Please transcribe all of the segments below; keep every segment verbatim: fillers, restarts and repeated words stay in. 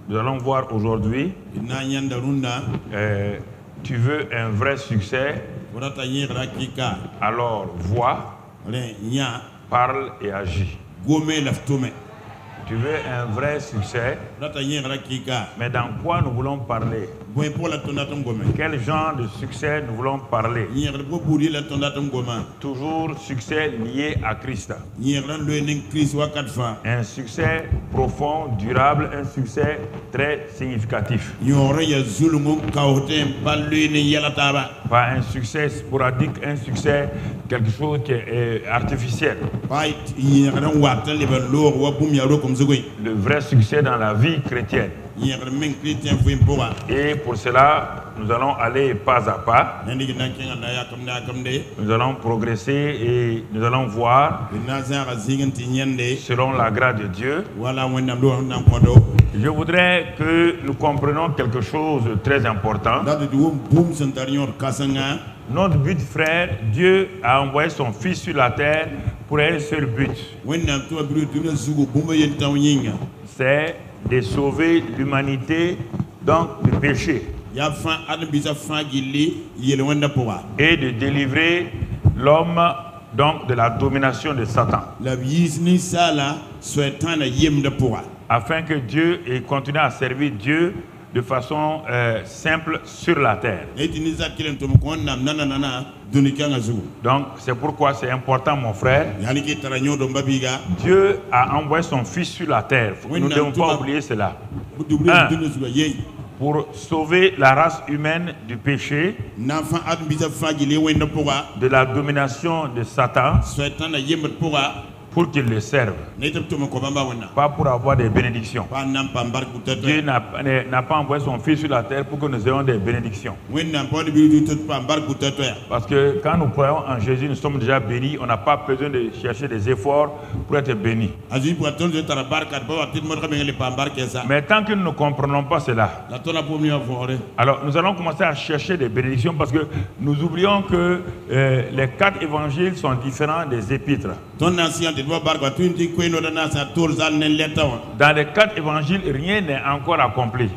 Nous allons voir aujourd'hui, euh, tu veux un vrai succès, alors vois, parle et agis. Tu veux un vrai succès, mais dans quoi nous voulons parler? Quel genre de succès nous voulons parler? Toujours succès lié à Christ. Un succès profond, durable, un succès très significatif. Pas un succès sporadique, un succès quelque chose qui est artificiel. Le vrai succès dans la vie chrétienne. Et pour cela, nous allons aller pas à pas. Nous allons progresser et nous allons voir, selon la grâce de Dieu. Je voudrais que nous comprenions quelque chose de très important. Notre but, frère, Dieu a envoyé son Fils sur la terre pour un seul but. C'est de sauver l'humanité donc du péché et de délivrer l'homme donc de la domination de Satan, afin que Dieu ait continué à servir Dieu de façon euh, simple sur la terre. Donc c'est pourquoi c'est important, mon frère. Dieu a envoyé son Fils sur la terre. Nous ne devons pas oublier cela. Un, pour sauver la race humaine du péché, de la domination de Satan, pour qu'il le serve, pas pour avoir des bénédictions. Dieu n'a pas envoyé son Fils sur la terre pour que nous ayons des bénédictions. Parce que quand nous croyons en Jésus, nous sommes déjà bénis. On n'a pas besoin de chercher des efforts pour être bénis. Mais tant que nous ne comprenons pas cela, alors nous allons commencer à chercher des bénédictions, parce que nous oublions que euh, les quatre évangiles sont différents des épîtres. Dans les quatre évangiles, rien n'est encore accompli.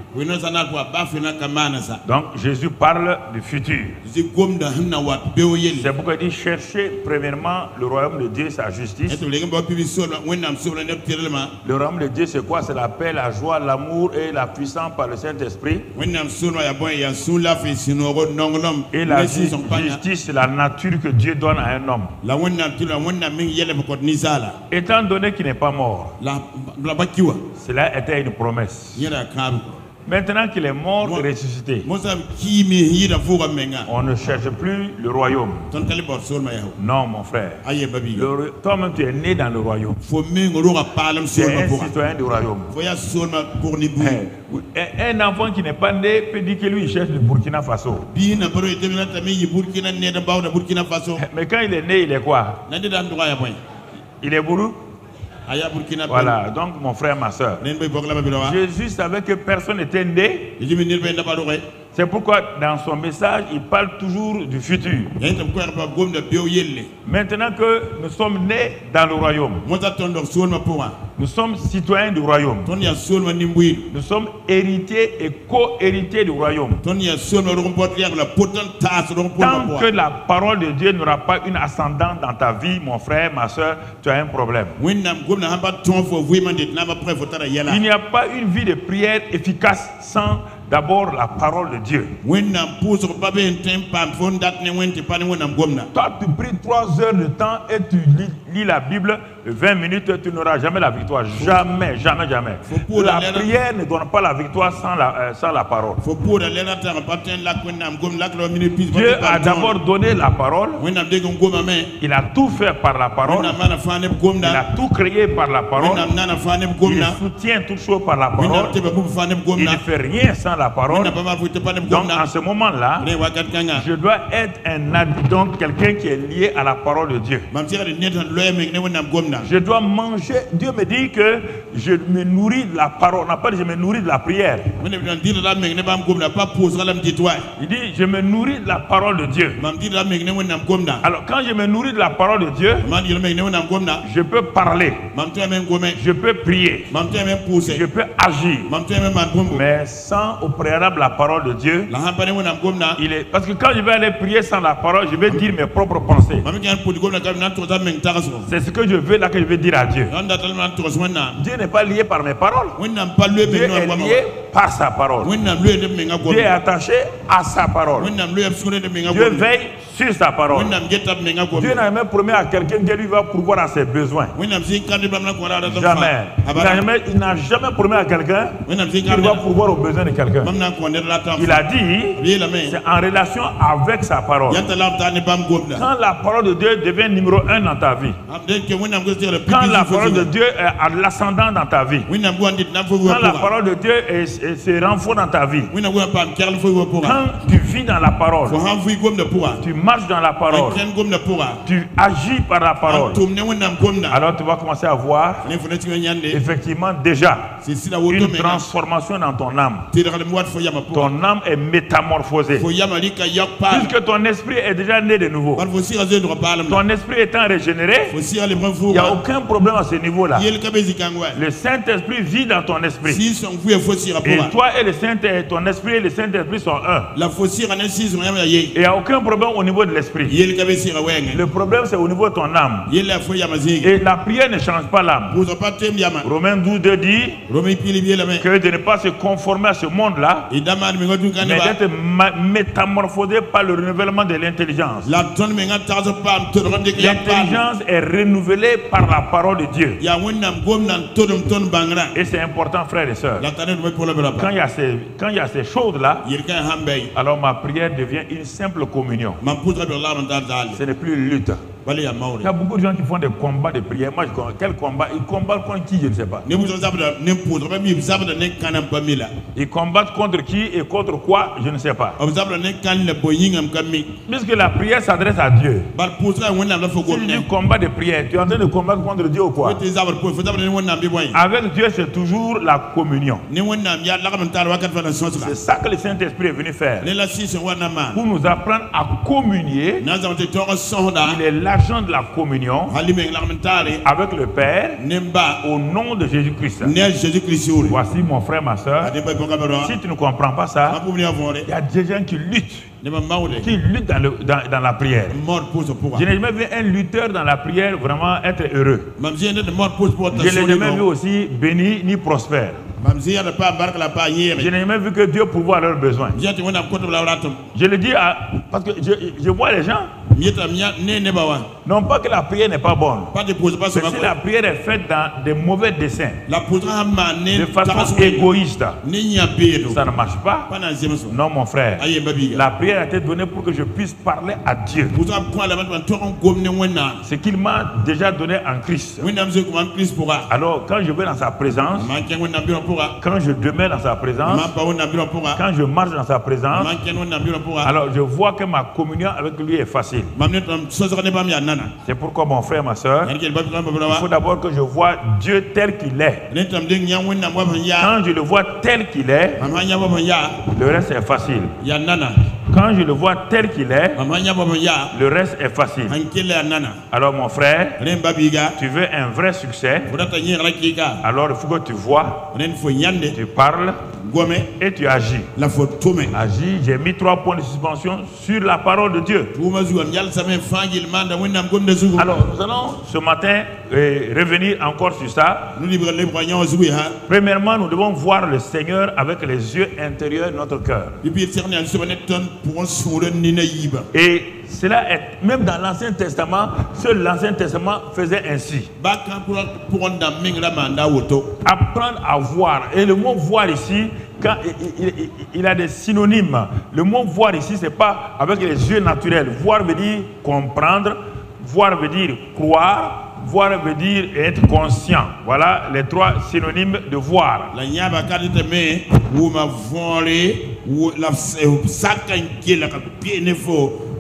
Donc Jésus parle du futur. C'est pourquoi il dit chercher premièrement le royaume de Dieu et sa justice. Le royaume de Dieu, c'est quoi? C'est la paix, la joie, l'amour et la puissance par le Saint-Esprit. Et la justice, c'est la nature que Dieu donne à un homme. Étant donné qu'il n'est pas mort, cela était une promesse. Maintenant qu'il est mort et ressuscité, on ne cherche plus le royaume. Non, mon frère. Toi-même, tu es né dans le royaume. Tu es un citoyen du royaume. Un enfant qui n'est pas né peut dire que lui, il cherche le Burkina Faso. Mais quand il est né, il est quoi? Il est bourru. Voilà, donc mon frère, ma soeur, Jésus savait que personne n'était né. C'est pourquoi dans son message, il parle toujours du futur. Maintenant que nous sommes nés dans le royaume, nous sommes citoyens du royaume. Nous sommes héritiers et co-héritiers du royaume. Tant que la parole de Dieu n'aura pas une ascendante dans ta vie, mon frère, ma soeur, tu as un problème. Il n'y a pas une vie de prière efficace sans d'abord la parole de Dieu. Toi, tu pries trois heures de temps et tu lis, lis la Bible vingt minutes, tu n'auras jamais la victoire. Jamais, jamais, jamais. La prière ne donne pas la victoire sans la, euh, sans la parole. Dieu a d'abord donné la parole. Il a tout fait par la parole. Il a tout créé par la parole. Il soutient toutes choses par la parole. Il ne fait rien sans la parole. Donc en ce moment-là, je dois être un donc quelqu'un qui est lié à la parole de Dieu. Je dois manger. Dieu me dit que je me nourris de la parole. On n'a pas dit je me nourris de la prière. Il dit je me nourris de la parole de Dieu. Alors quand je me nourris de la parole de Dieu, je peux parler, je peux prier, je peux agir. Mais sans au préalable la parole de Dieu, il est... parce que quand je vais aller prier sans la parole, je vais dire mes propres pensées. C'est ce que je veux là que je vais dire à Dieu. Dieu n'est pas lié par mes paroles. Dieu est lié par sa parole. Dieu est attaché à sa parole. Dieu veille sur sa parole. Dieu n'a jamais promis à quelqu'un que lui va pourvoir à ses besoins. Jamais. Il n'a jamais promis à quelqu'un qu'il va pourvoir aux besoins de quelqu'un. Il a dit, c'est en relation avec sa parole. Quand la parole de Dieu devient numéro un dans ta vie, quand la parole de Dieu a l'ascendant dans ta vie, quand la parole de Dieu est, est, se renforce dans ta vie, quand tu vis dans la parole, tu marches dans la parole, tu agis par la parole, alors tu vas commencer à voir effectivement déjà une transformation dans ton âme. Ton âme est métamorphosée. Puisque ton esprit est déjà né de nouveau, ton esprit étant régénéré, il n'y a aucun problème à ce niveau-là. Le Saint-Esprit vit dans ton esprit. Et toi et le Saint ton esprit et le Saint-Esprit sont un. Et il n'y a aucun problème au niveau de l'esprit. Le problème c'est au niveau de ton âme. Et la prière ne change pas l'âme. Romains douze deux dit que de ne pas se conformer à ce monde-là, mais d'être métamorphosé par le renouvellement de l'intelligence. L'intelligence est renouvelée par la parole de Dieu. Et c'est important, frères et sœurs. Quand il y a ces, quand il y a ces choses-là, alors ma prière devient une simple communion. Ce n'est plus une lutte. Il y a beaucoup de gens qui font des combats de prière. Moi, je connais. Quel combat? Ils combattent contre qui? Je ne sais pas. Ils combattent contre qui et contre quoi? Je ne sais pas. Puisque la prière s'adresse à Dieu. Si tu combats de prière, tu es en train de combattre contre Dieu ou quoi? Avec Dieu, c'est toujours la communion. C'est ça que le Saint-Esprit est venu faire. Pour nous apprendre à communier. Il est l'agent de la communion avec le Père au nom de Jésus-Christ. Voici mon frère, ma soeur. Si tu ne comprends pas ça, il y a des gens qui luttent. Qui luttent dans, le, dans, dans la prière. Je n'ai jamais vu un lutteur dans la prière vraiment être heureux. Je n'ai jamais vu aussi béni ni prospère. Je n'ai jamais vu que Dieu pourvoit leurs besoins. Je le dis à, parce que je, je vois les gens. Non pas que la prière n'est pas bonne. Si la prière est faite dans des mauvais desseins, de façon égoïste, ça ne marche pas. Non mon frère. La prière a été donnée pour que je puisse parler à Dieu. Ce qu'il m'a déjà donné en Christ. Alors quand je vais dans sa présence, quand je demeure dans sa présence, quand je marche dans sa présence, alors je vois que ma communion avec lui est facile. C'est pourquoi mon frère, ma soeur, il faut d'abord que je vois Dieu tel qu'il est. Quand je le vois tel qu'il est, le reste est facile. Quand je le vois tel qu'il est, le reste est facile. Alors mon frère, tu veux un vrai succès, alors il faut que tu vois, tu parles et tu agis. Agis, j'ai mis trois points de suspension sur la parole de Dieu. Alors nous allons ce matin euh, revenir encore sur ça. Premièrement, nous devons voir le Seigneur avec les yeux intérieurs de notre cœur. Et cela est, même dans l'Ancien Testament, seul l'Ancien Testament faisait ainsi. Apprendre à voir. Et le mot voir ici, quand il, il, il a des synonymes. Le mot voir ici, ce n'est pas avec les yeux naturels. Voir veut dire comprendre, voir veut dire croire, voir veut dire être conscient. Voilà les trois synonymes de voir.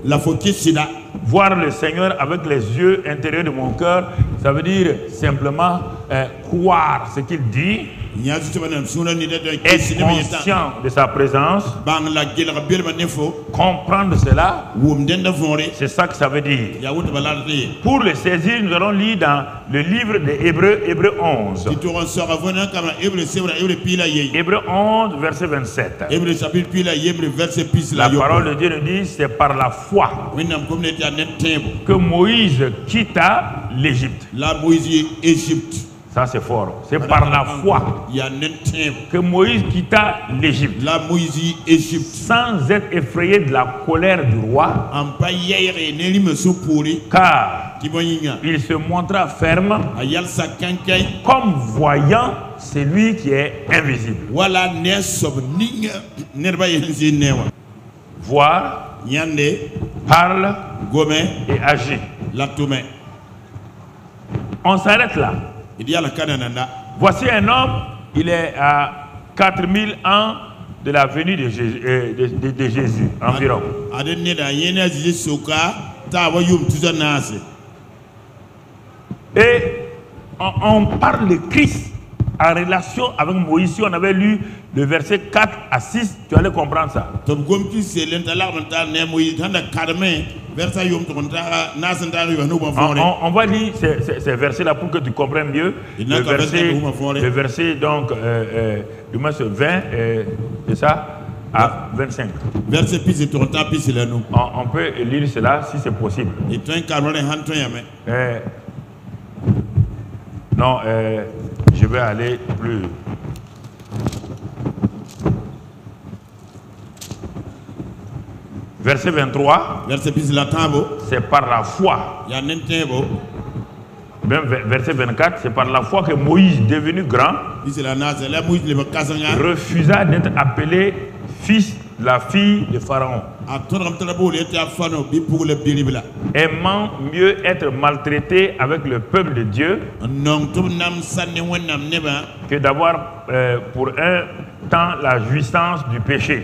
Voir le Seigneur avec les yeux intérieurs de mon cœur, ça veut dire simplement euh, croire ce qu'il dit, être conscient de sa présence, comprendre cela, c'est ça que ça veut dire. Pour le saisir, nous allons lire dans le livre des Hébreux, Hébreux onze. Hébreux onze, verset vingt-sept. La parole de Dieu nous dit, c'est par la foi que Moïse quitta l'Égypte. Ça c'est fort. C'est par la foi que Moïse quitta l'Égypte sans être effrayé de la colère du roi, car il se montra ferme comme voyant celui qui est invisible. Voir, parle et agit. On s'arrête là. Voici un homme, il est à quatre mille ans de la venue de Jésus, euh, de, de, de Jésus environ. Et on, on parle de Christ en relation avec Moïse. Si on avait lu le verset quatre à six, tu allais comprendre ça. On, on, on va lire ces, ces, ces versets-là pour que tu comprennes mieux. Le verset, le verset donc, euh, euh, du moins vingt, euh, c'est ça, à vingt-cinq. On, on peut lire cela si c'est possible. Euh, non, euh, je vais aller plus. Verset vingt-trois, c'est par la foi. Même verset vingt-quatre, c'est par la foi que Moïse, devenu grand, refusa d'être appelé fils de la fille de Pharaon, aimant mieux être maltraité avec le peuple de Dieu que d'avoir euh, pour un temps la jouissance du péché.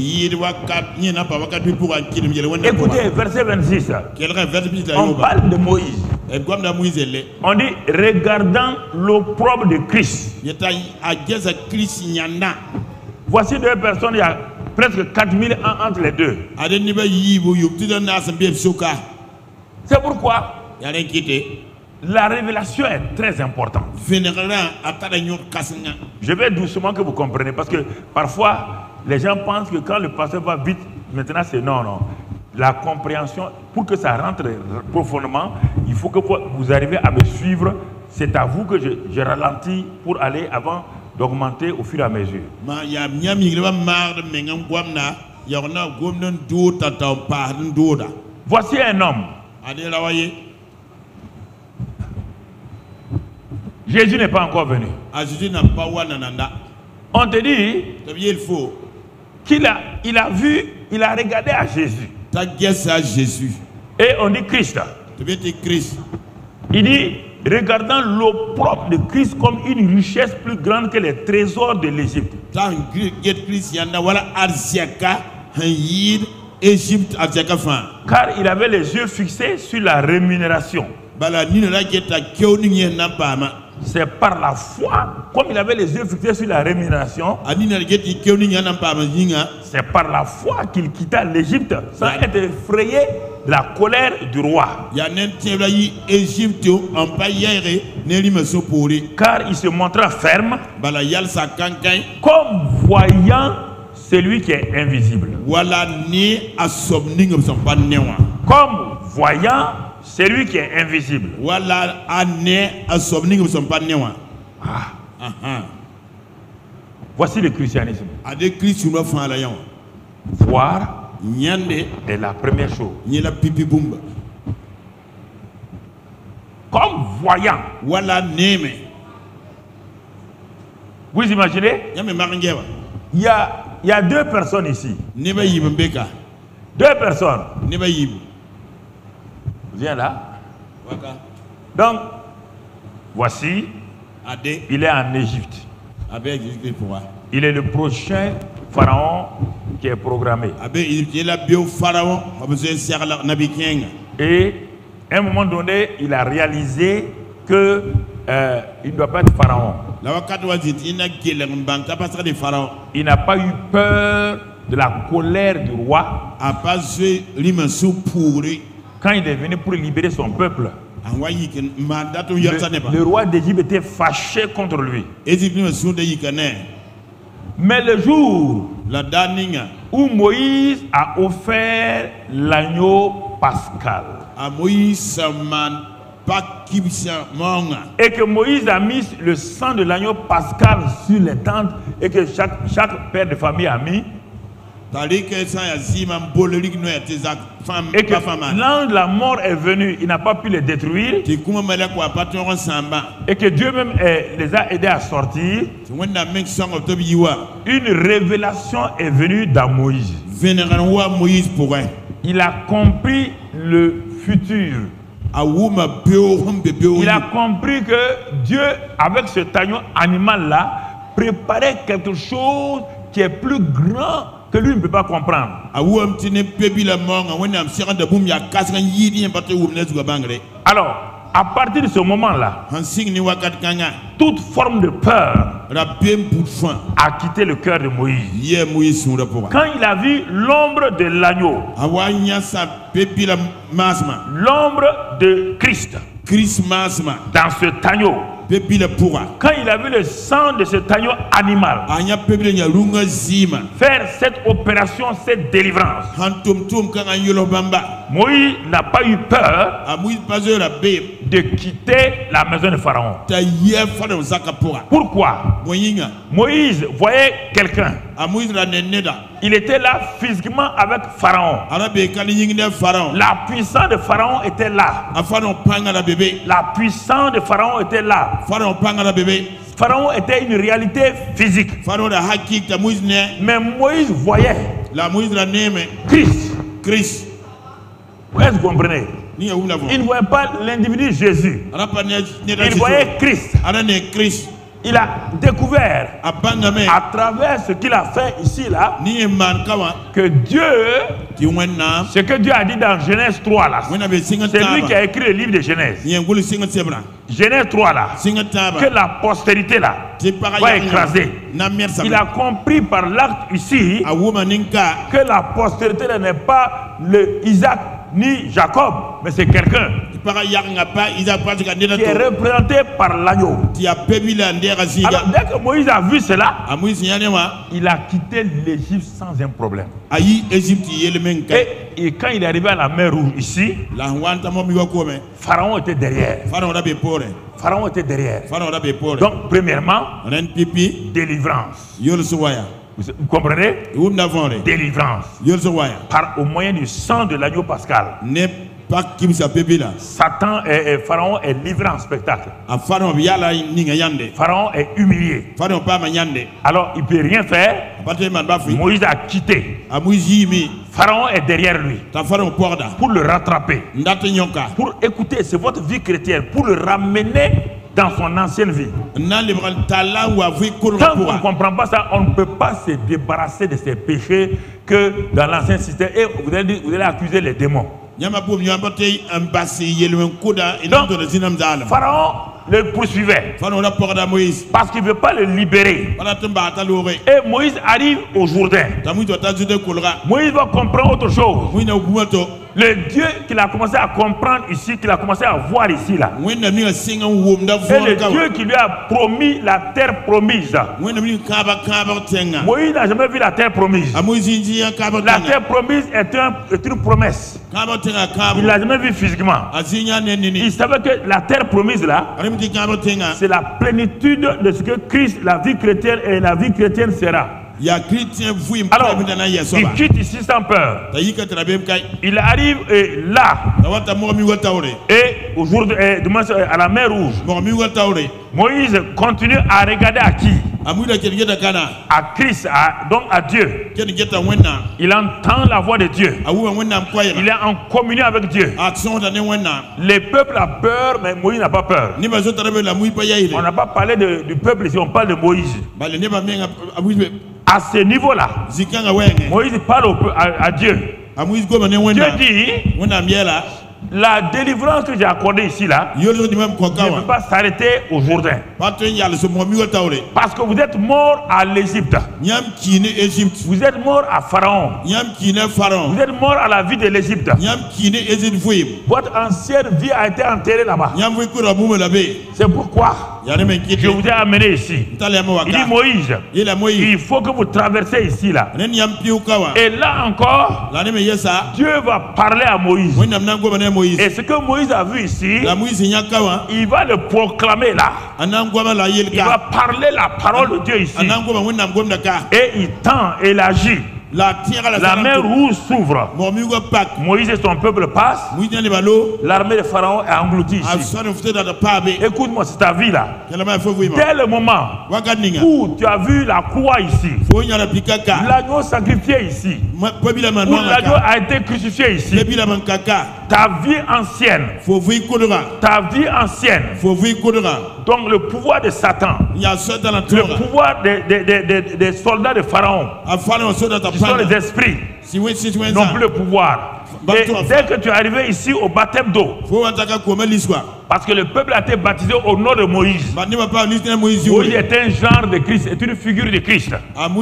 Écoutez, verset vingt-six, on parle de Moïse. On dit regardant l'opprobre de Christ. Voici deux personnes, il y a presque quatre mille ans entre les deux. C'est pourquoi la révélation est très importante. Je vais doucement que vous compreniez, parce que parfois les gens pensent que quand le pasteur va vite, maintenant c'est non, non. La compréhension, pour que ça rentre profondément, il faut que vous arriviez à me suivre. C'est à vous que je, je ralentis pour aller avant d'augmenter au fur et à mesure. Voici un homme. Jésus n'est pas encore venu. On te dit qu'il a, il a vu, il a regardé à Jésus. Et on dit Christ. Il dit, regardant l'opprobre de Christ comme une richesse plus grande que les trésors de l'Égypte. Car il avait les yeux fixés sur la rémunération. C'est par la foi, comme il avait les yeux fixés sur la rémunération, c'est par la foi qu'il quitta l'Égypte sans être effrayé de la colère du roi. Car il se montra ferme, comme voyant celui qui est invisible. Comme voyant celui qui est invisible. Ah. Voici le christianisme. Voir est la première chose. Comme voyant. Vous imaginez? Il y a, il y a deux personnes ici. Deux personnes. Viens là. Donc, voici, il est en Égypte. Il est le prochain Pharaon qui est programmé. Et à un moment donné, il a réalisé que euh, il ne doit pas être Pharaon. Il n'a pas eu peur de la colère du roi quand il est venu pour libérer son peuple. Le, le roi d'Égypte était fâché contre lui. Mais le jour où Moïse a offert l'agneau pascal et que Moïse a mis le sang de l'agneau pascal sur les tentes et que chaque, chaque père de famille a mis, et que l'ange de la mort est venu, il n'a pas pu les détruire, et que Dieu même eh, les a aidés à sortir, une révélation est venue dans Moïse. Il a compris le futur. Il a compris que Dieu, avec ce agneau animal-là, préparait quelque chose qui est plus grand que lui ne peut pas comprendre. Alors, à partir de ce moment-là, toute forme de peur a quitté le cœur de Moïse. Quand il a vu l'ombre de l'agneau, l'ombre de Christ dans ce agneau, quand il a vu le sang de cet agneau animal faire cette opération, cette délivrance, Moïse n'a pas eu peur de quitter la maison de Pharaon. Pourquoi? Moïse voyait quelqu'un. Il était là physiquement avec Pharaon. La puissance de Pharaon était là. La puissance de Pharaon était là. Pharaon était une réalité physique. Mais Moïse voyait Christ. Christ. Est-ce que vous comprenez? Il ne voyait pas l'individu Jésus. Il voyait Christ. Il a découvert à travers ce qu'il a fait ici là que Dieu, ce que Dieu a dit dans Genèse trois là, c'est lui qui a écrit le livre de Genèse. Genèse trois là, que la postérité là va écraser. Il a compris par l'acte ici que la postérité n'est pas le Isaac ni Jacob, mais c'est quelqu'un qui est représenté par l'agneau. Alors dès que Moïse a vu cela, il a quitté l'Égypte sans un problème. Et, et quand il est arrivé à la mer Rouge ici, Pharaon était derrière. Pharaon était derrière. Donc premièrement, délivrance. Vous comprenez? Délivrance. Par, au moyen du sang de l'agneau pascal. Satan et, et Pharaon est livré en spectacle. Pharaon est humilié. Alors il ne peut rien faire. Moïse a quitté. Pharaon est derrière lui pour le rattraper. Pour écouter, c'est votre vie chrétienne, pour le ramener dans son ancienne vie. Tant qu'on ne comprend pas ça, on ne peut pas se débarrasser de ces péchés que dans l'ancien système. Et vous allez, vous allez accuser les démons. Donc, Pharaon le poursuivait parce qu'il ne veut pas le libérer. Et Moïse arrive au Jourdain. Moïse va comprendre autre chose. Le Dieu qu'il a commencé à comprendre ici, qu'il a commencé à voir ici là, et le Dieu qui lui a promis la terre promise. Moïse n'a jamais vu la terre promise. La terre promise est, un, est une promesse. Il ne l'a jamais vu physiquement. Il savait que la terre promise là, c'est la plénitude de ce que Christ, la vie chrétienne et la vie chrétienne sera. Alors, il quitte ici sans peur. Il arrive et là, et aujourd'hui, à la mer Rouge, Moïse continue à regarder à qui? À Christ, à, donc à Dieu. Il entend la voix de Dieu. Il est en communion avec Dieu. Les peuples ont peur, mais Moïse n'a pas peur. On n'a pas parlé de, du peuple ici, on parle de Moïse. À ce niveau-là, Moïse parle au, à, à Dieu. Dieu dit, la délivrance que j'ai accordée ici là ne peut pas s'arrêter au Jourdain. Parce que vous êtes mort à l'Égypte. Vous êtes mort à Pharaon. Vous êtes mort à la vie de l'Égypte. Votre ancienne vie a été enterrée là-bas. C'est pourquoi je vous ai amené ici. Il dit Moïse, il faut que vous traversez ici là. Et là encore, Dieu va parler à Moïse. Et ce que Moïse a vu ici, il va le proclamer là. Il va parler la parole de Dieu ici. Et il tend et il agit. La, la mer rouge s'ouvre. Moïse et son peuple passent. L'armée de Pharaon est engloutie ici. Écoute-moi, c'est ta vie là. Dès le moment où tu as vu la croix ici, l'agneau sacrifié ici, où l'agneau a été crucifié ici, ta vie ancienne, ta vie ancienne, donc le pouvoir de Satan, le pouvoir des, des, des, des, des soldats de Pharaon, qui sont les esprits, n'ont plus le pouvoir. Et dès que tu es arrivé ici au baptême d'eau, parce que le peuple a été baptisé au nom de Moïse. Moïse était un genre de Christ, est une figure de Christ.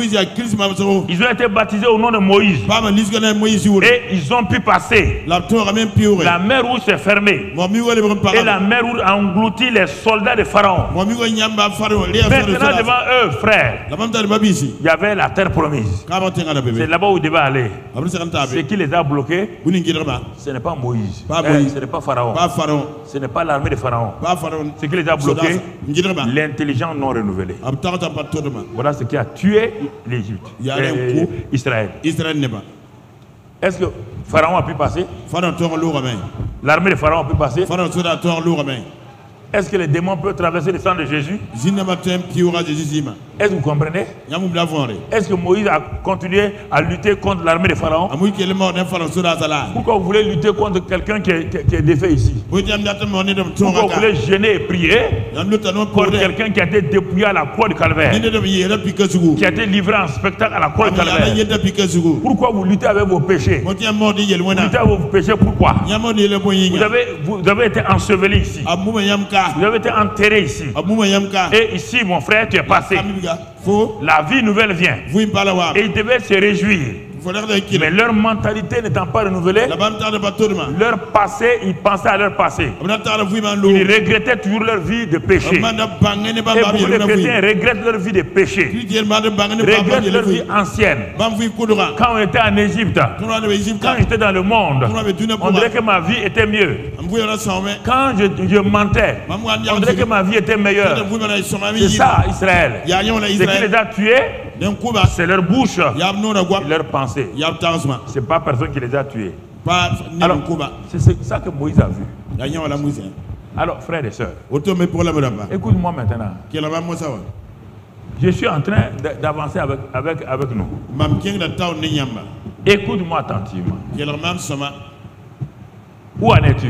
Ils ont été baptisés au nom de Moïse. Et ils ont pu passer. La mer rouge s'est fermée. Et la mer rouge a englouti les soldats de Pharaon. Maintenant devant eux, frères, il y avait la terre promise. C'est là-bas où ils devaient aller. Ce qui les a bloqués, ce n'est pas Moïse. Eh, ce n'est pas Pharaon. Ce n'est pas l'armée de Pharaon. Ce qui les a bloqués, l'intelligence non renouvelée. Voilà ce qui a tué l'Égypte. Israël. Est-ce que Pharaon a pu passer? L'armée de Pharaon a pu passer? Est-ce que les démons peuvent traverser le sang de Jésus? Est-ce que vous comprenez? Est-ce que Moïse a continué à lutter contre l'armée de Pharaon? Pourquoi vous voulez lutter contre quelqu'un qui, qui, qui est défait ici? Pourquoi vous voulez gêner et prier contre quelqu'un qui a été dépouillé à la croix du Calvaire, qui a été livré en spectacle à la croix du Calvaire? Pourquoi vous luttez avec vos péchés? Vous luttez avec vos péchés, pourquoi? Vous avez, vous avez été enseveli ici. Vous avez été enterré ici. Et ici, mon frère, tu es passé. La vie nouvelle vient. Et ils devaient se réjouir. Mais leur mentalité n'étant pas renouvelée, leur passé, ils pensaient à leur passé. Ils regrettaient toujours leur vie de péché. Et beaucoup de chrétiens regrettent leur vie de péché. Regrettent leur vie ancienne. Quand on était en Égypte, quand j'étais dans le monde, on dirait que ma vie était mieux. Quand je, je mentais, on dirait que ma vie était meilleure. C'est ça, Israël. Ce qui les a tués, c'est leur bouche, leur pensée. Ce n'est pas personne qui les a tués. Alors, c'est ça que Moïse a vu. Alors, frères et sœurs, écoute-moi maintenant. Je suis en train d'avancer avec, avec, avec nous. Écoute-moi attentivement. Où en es-tu?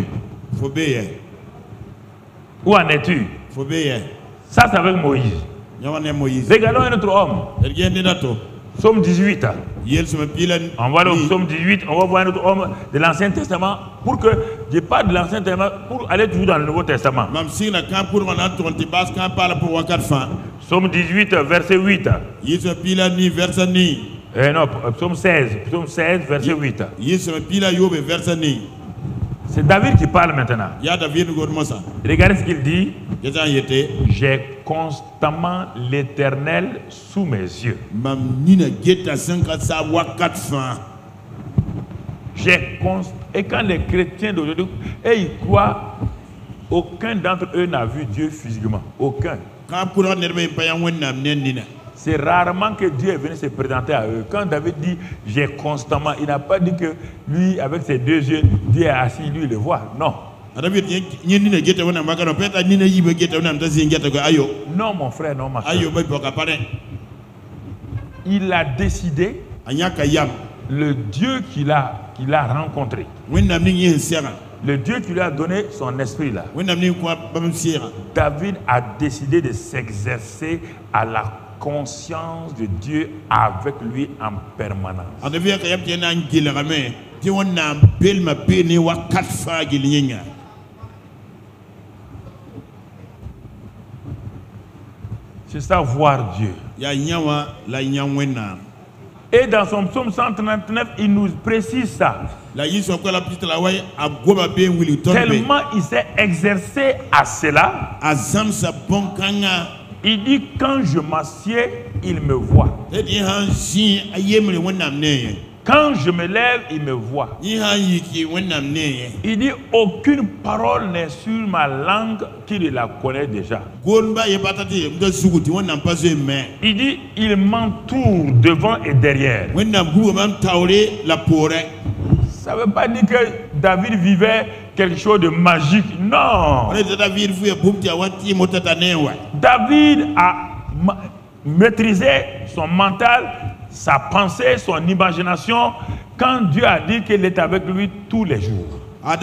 Où en es-tu? Ça, c'est avec Moïse. Regardons un autre homme. Psaume dix-huit. On va aller au psaume dix-huit, on va voir un autre homme de l'Ancien Testament pour que je parle de l'Ancien Testament pour aller toujours dans le Nouveau Testament. Psaume dix-huit, verset huit. Eh non, psaume seize, psaume seize, verset huit. C'est David qui parle maintenant. Regardez ce qu'il dit. J'ai constamment l'Éternel sous mes yeux. J'ai const... Et quand les chrétiens d'aujourd'hui, et ils croient, aucun d'entre eux n'a vu Dieu physiquement. Aucun. C'est rarement que Dieu est venu se présenter à eux. Quand David dit j'ai constamment, il n'a pas dit que lui, avec ses deux yeux, Dieu est assis, lui, il le voit. Non. Non, mon frère, non, ma soeur. Il a décidé le Dieu qu'il a, qu'il a rencontré. Le Dieu qui lui a donné son esprit là. David a décidé de s'exercer à la conscience de Dieu avec lui en permanence. C'est ça, voir Dieu. Et dans son psaume cent trente-neuf, il nous précise ça. Tellement il s'est exercé à cela. Il dit, quand je m'assieds, il me voit. Quand je me lève, il me voit. Il dit, aucune parole n'est sur ma langue qu'il la connaît déjà. Il dit, il m'entoure devant et derrière. Ça ne veut pas dire que David vivait quelque chose de magique. Non. David a maîtrisé son mental, sa pensée, son imagination, quand Dieu a dit qu'il est avec lui tous les jours.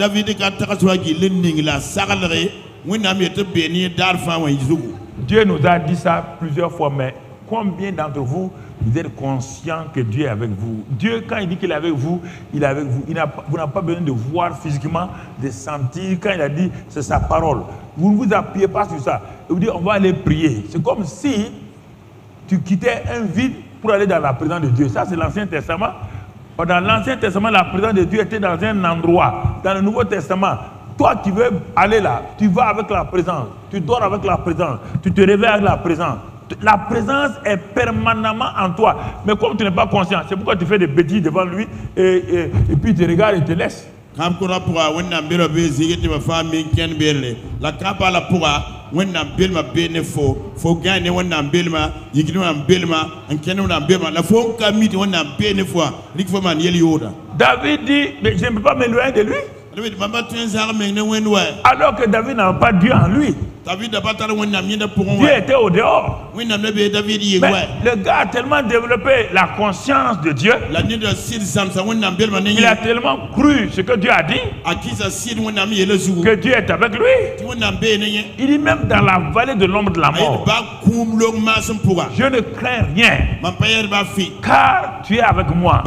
Dieu nous a dit ça plusieurs fois, mais combien d'entre vous, vous êtes conscients que Dieu est avec vous? Dieu, quand il dit qu'il est avec vous, il est avec vous. Il n'a, vous n'avez pas besoin de voir physiquement, de sentir. Quand il a dit, c'est sa parole. Vous ne vous appuyez pas sur ça. Vous dites, on va aller prier. C'est comme si tu quittais un vide pour aller dans la présence de Dieu. Ça, c'est l'Ancien Testament. Dans l'Ancien Testament, la présence de Dieu était dans un endroit. Dans le Nouveau Testament, toi, tu veux aller là. Tu vas avec la présence. Tu dors avec la présence. Tu te réveilles avec la présence. La présence est permanemment en toi. Mais comme tu n'es pas conscient, c'est pourquoi tu fais des bêtises devant lui et, et, et puis tu regardes et te laisses. David dit, mais je ne peux pas m'éloigner de lui. Alors que David n'a pas Dieu en lui. Dieu était au dehors. Mais le gars a tellement développé la conscience de Dieu. Il a tellement cru ce que Dieu a dit que Dieu est avec lui. Il dit même dans la vallée de l'ombre de la mort, je ne crains rien car tu es avec moi.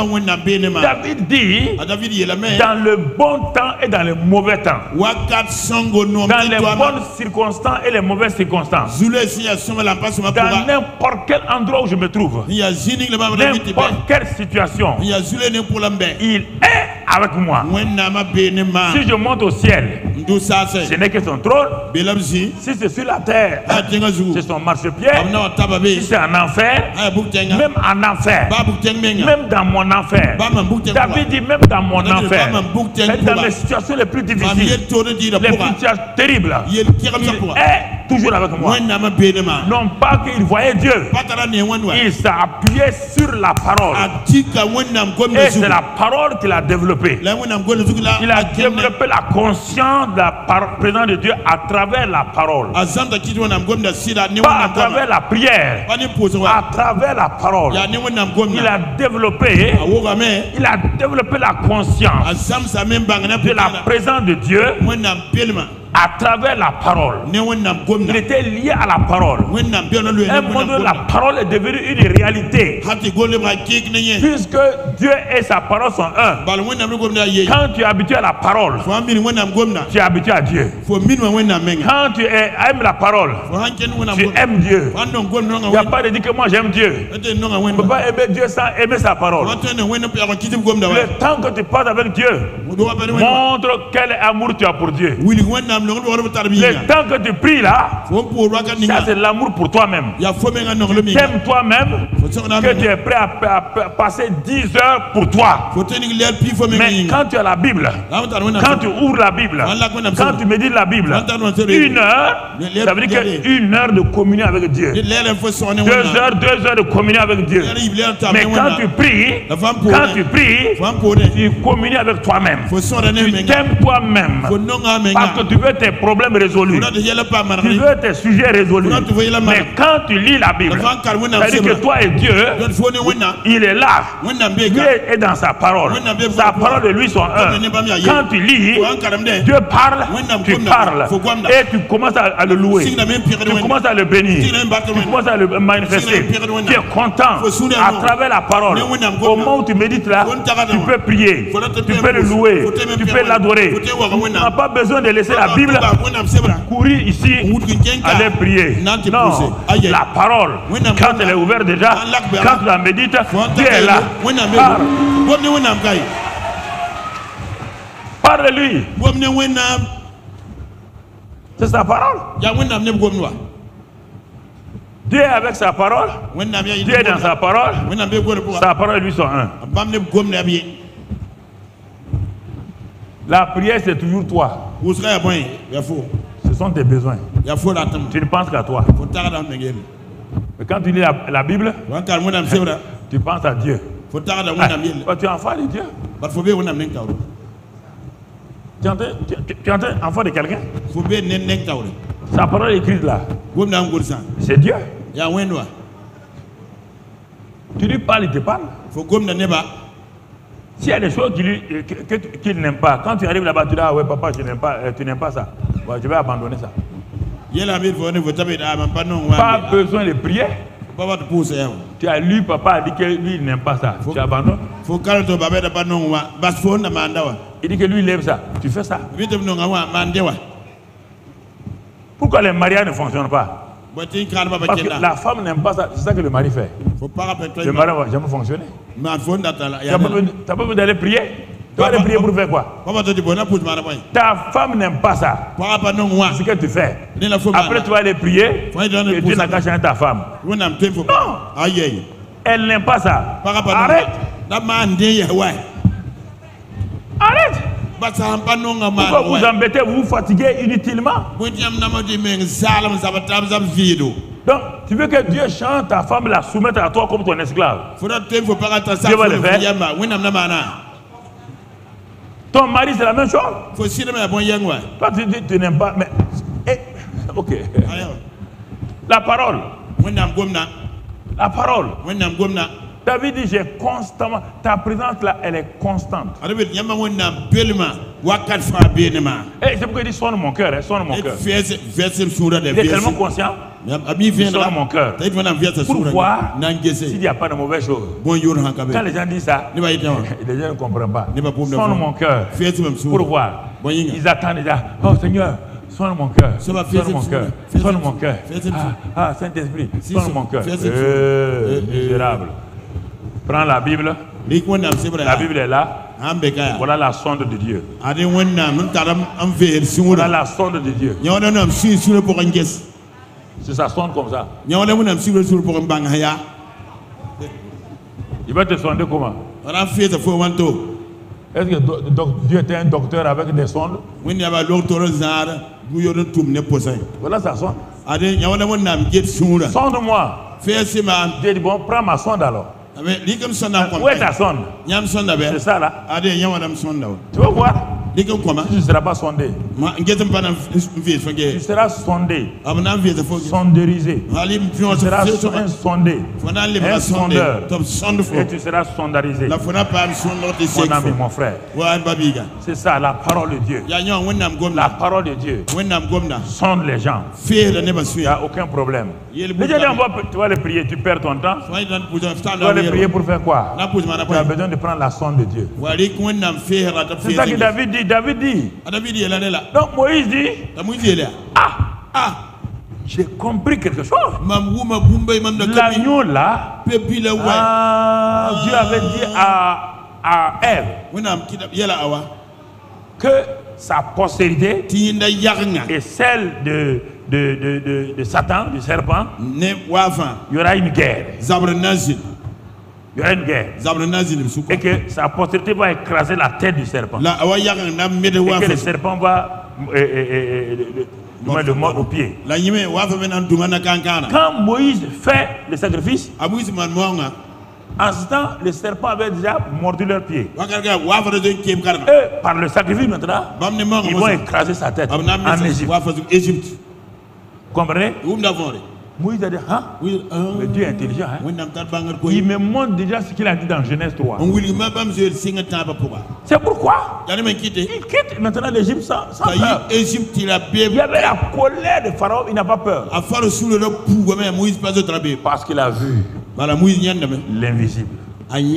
David dit, dans le bon temps et dans le mauvais temps, dans les bonnes circonstances et les mauvaises circonstances, dans n'importe quel endroit où je me trouve, n'importe quelle situation, il est avec moi. Si je monte au ciel, ce n'est que son trône. Si c'est sur la terre, c'est son marchepied. Si c'est en enfer, même en enfer, même dans mon enfer, David dit même dans mon enfer, dans les situations les plus difficiles, les situations terribles, il est toujours avec moi. Non pas qu'il voyait Dieu, il s'est appuyé sur la parole. Et c'est la parole qu'il a développée. Il a développé la conscience de la présence de Dieu à travers la parole. Pas à travers la prière, à travers la parole. Il a développé, il a développé la conscience de la présence de Dieu à travers la parole. Il était lié à la parole. Un moment où la parole est devenue une réalité. Puisque Dieu et sa parole sont un. Quand tu es habitué à la parole, tu es habitué à Dieu. Quand tu aimes la parole, tu aimes Dieu. Il n'y a pas de dire que moi j'aime Dieu. Tu ne peux pas aimer Dieu sans aimer sa parole. Le temps que tu passes avec Dieu montre quel amour tu as pour Dieu. Le temps que tu pries là, ça c'est l'amour pour toi-même. Tu aimes toi-même que tu es prêt à, à, à passer dix heures pour toi. Mais quand tu as la Bible, quand tu ouvres la Bible, quand tu médites la Bible, une heure, ça veut dire qu'une heure de communion avec Dieu. Deux heures, deux heures de communion avec Dieu. Mais quand tu pries, quand tu pries, tu communies avec toi-même. Tu t'aimes toi-même. Parce que tu veux tes problèmes résolus. Tu veux tes sujets résolus. Mais quand tu lis la Bible, ça veut dire que toi et Dieu, il est là. Dieu est dans sa parole. Sa parole et lui sont un. Quand tu lis, Dieu parle, tu parles. Et tu commences à le louer. Tu commences à le bénir. Tu commences à le manifester. Tu es content à travers la parole. Au moment où tu médites là, tu peux prier. Tu peux le louer. Tu peux l'adorer. Tu n'as pas besoin de laisser la Bible courir ici, aller prier. Non, la parole, quand elle est ouverte déjà, quand tu la médites, Dieu est là. Parle. Parle de lui. C'est sa parole. Dieu est avec sa parole. Dieu est dans sa parole. Sa parole et lui sont un. La prière, c'est toujours toi. Ce sont tes besoins. Tu ne penses qu'à toi. Mais quand tu lis la, la Bible, tu penses à Dieu. Ah, tu es enfant de Dieu. Tu es, tu, tu, tu es enfant de quelqu'un. Sa parole est écrite là. C'est Dieu. Tu lui parles, il te parle. S'il y a des choses qu'il qu n'aime pas, quand tu arrives là-bas, tu dis ah ouais papa, je n'aime pas, euh, tu n'aimes pas ça. Ouais, je vais abandonner ça. Pas besoin de prier. Tu as lu, papa a dit que lui il n'aime pas ça. Faut, tu abandonnes. Il dit que lui il aime ça. Tu fais ça. Pourquoi les mariages ne fonctionnent pas? Parce que la femme n'aime pas ça. C'est ça que le mari fait. Le mari ne va jamais fonctionner. Tu n'as pas besoin d'aller prier. Tu vas aller prier pour faire quoi? Ta femme n'aime pas ça. C'est ce que tu fais. Après tu vas aller prier et tu n'as qu'à changer ta femme. Non. Elle n'aime pas ça. Arrête. Arrête. Pourquoi vous embêtez, vous vous fatiguez inutilement? Donc, tu veux que Dieu chante ta femme, la soumettre à toi comme ton esclave. Dieu va le faire. Ton mari, c'est la même chose. Toi, tu dis tu n'aimes pas, mais... Eh, ok. La parole. La parole. David dit, j'ai constamment, ta présence là, elle est constante. Et c'est pourquoi il dit, sonne mon cœur, sonne mon cœur. Il est tellement conscient, il sonne mon cœur. Pour voir s'il n'y a pas de mauvaises choses. Quand les gens disent ça, les gens ne comprennent pas. Sonne mon cœur, pour voir. Ils attendent déjà, oh Seigneur, sonne mon cœur, sonne mon cœur, sonne mon cœur. Ah, ah Saint-Esprit, sonne mon cœur. Euh, misérable. Prends la Bible. La Bible est là. Voilà la sonde de Dieu. Voilà la sonde de Dieu. C'est ça sonde comme ça. Il va te sonder comment? Est-ce que Dieu était un docteur avec des sondes? Voilà sa sonde. Sonde-moi. Dieu dit bon, prends ma sonde alors. Où est ta sonde? C'est ça là. Tu vas voir. Tu ne seras pas sondé. Tu seras sondé. Sondérisé. Tu seras un sondé. Un sondeur. Et tu seras sondarisé. Mon ami, mon frère. C'est ça la parole de Dieu. La parole de Dieu sonde les gens. Il n'y a aucun problème. Tu vas le prier, tu perds ton temps. Tu vas le prier pour faire quoi? Tu as besoin de prendre la sonde de Dieu. C'est ça que David dit. David dit. Donc Moïse dit, ah, ah, j'ai compris quelque chose. L'agneau là, ah, Dieu avait dit à, à Ève que sa postérité et celle de, de, de, de, de Satan, du serpent, il y aura une guerre. Il y aura une guerre. Et que sa postérité va écraser la tête du serpent. Et que le serpent va euh, euh, euh, le mordre au pied. Quand Moïse fait le sacrifice, en ce temps, le serpent avait déjà mordu leurs pieds. Et par le sacrifice maintenant, ils vont écraser sa tête en Égypte. Comprenez? Moïse a dit, hein? Le Dieu est intelligent. Hein? Il me montre déjà ce qu'il a dit dans Genèse trois. C'est pourquoi il quitte maintenant l'Égypte sans, sans peur. Il y avait la colère de Pharaon, il n'a pas peur. Parce qu'il a vu l'invisible. Il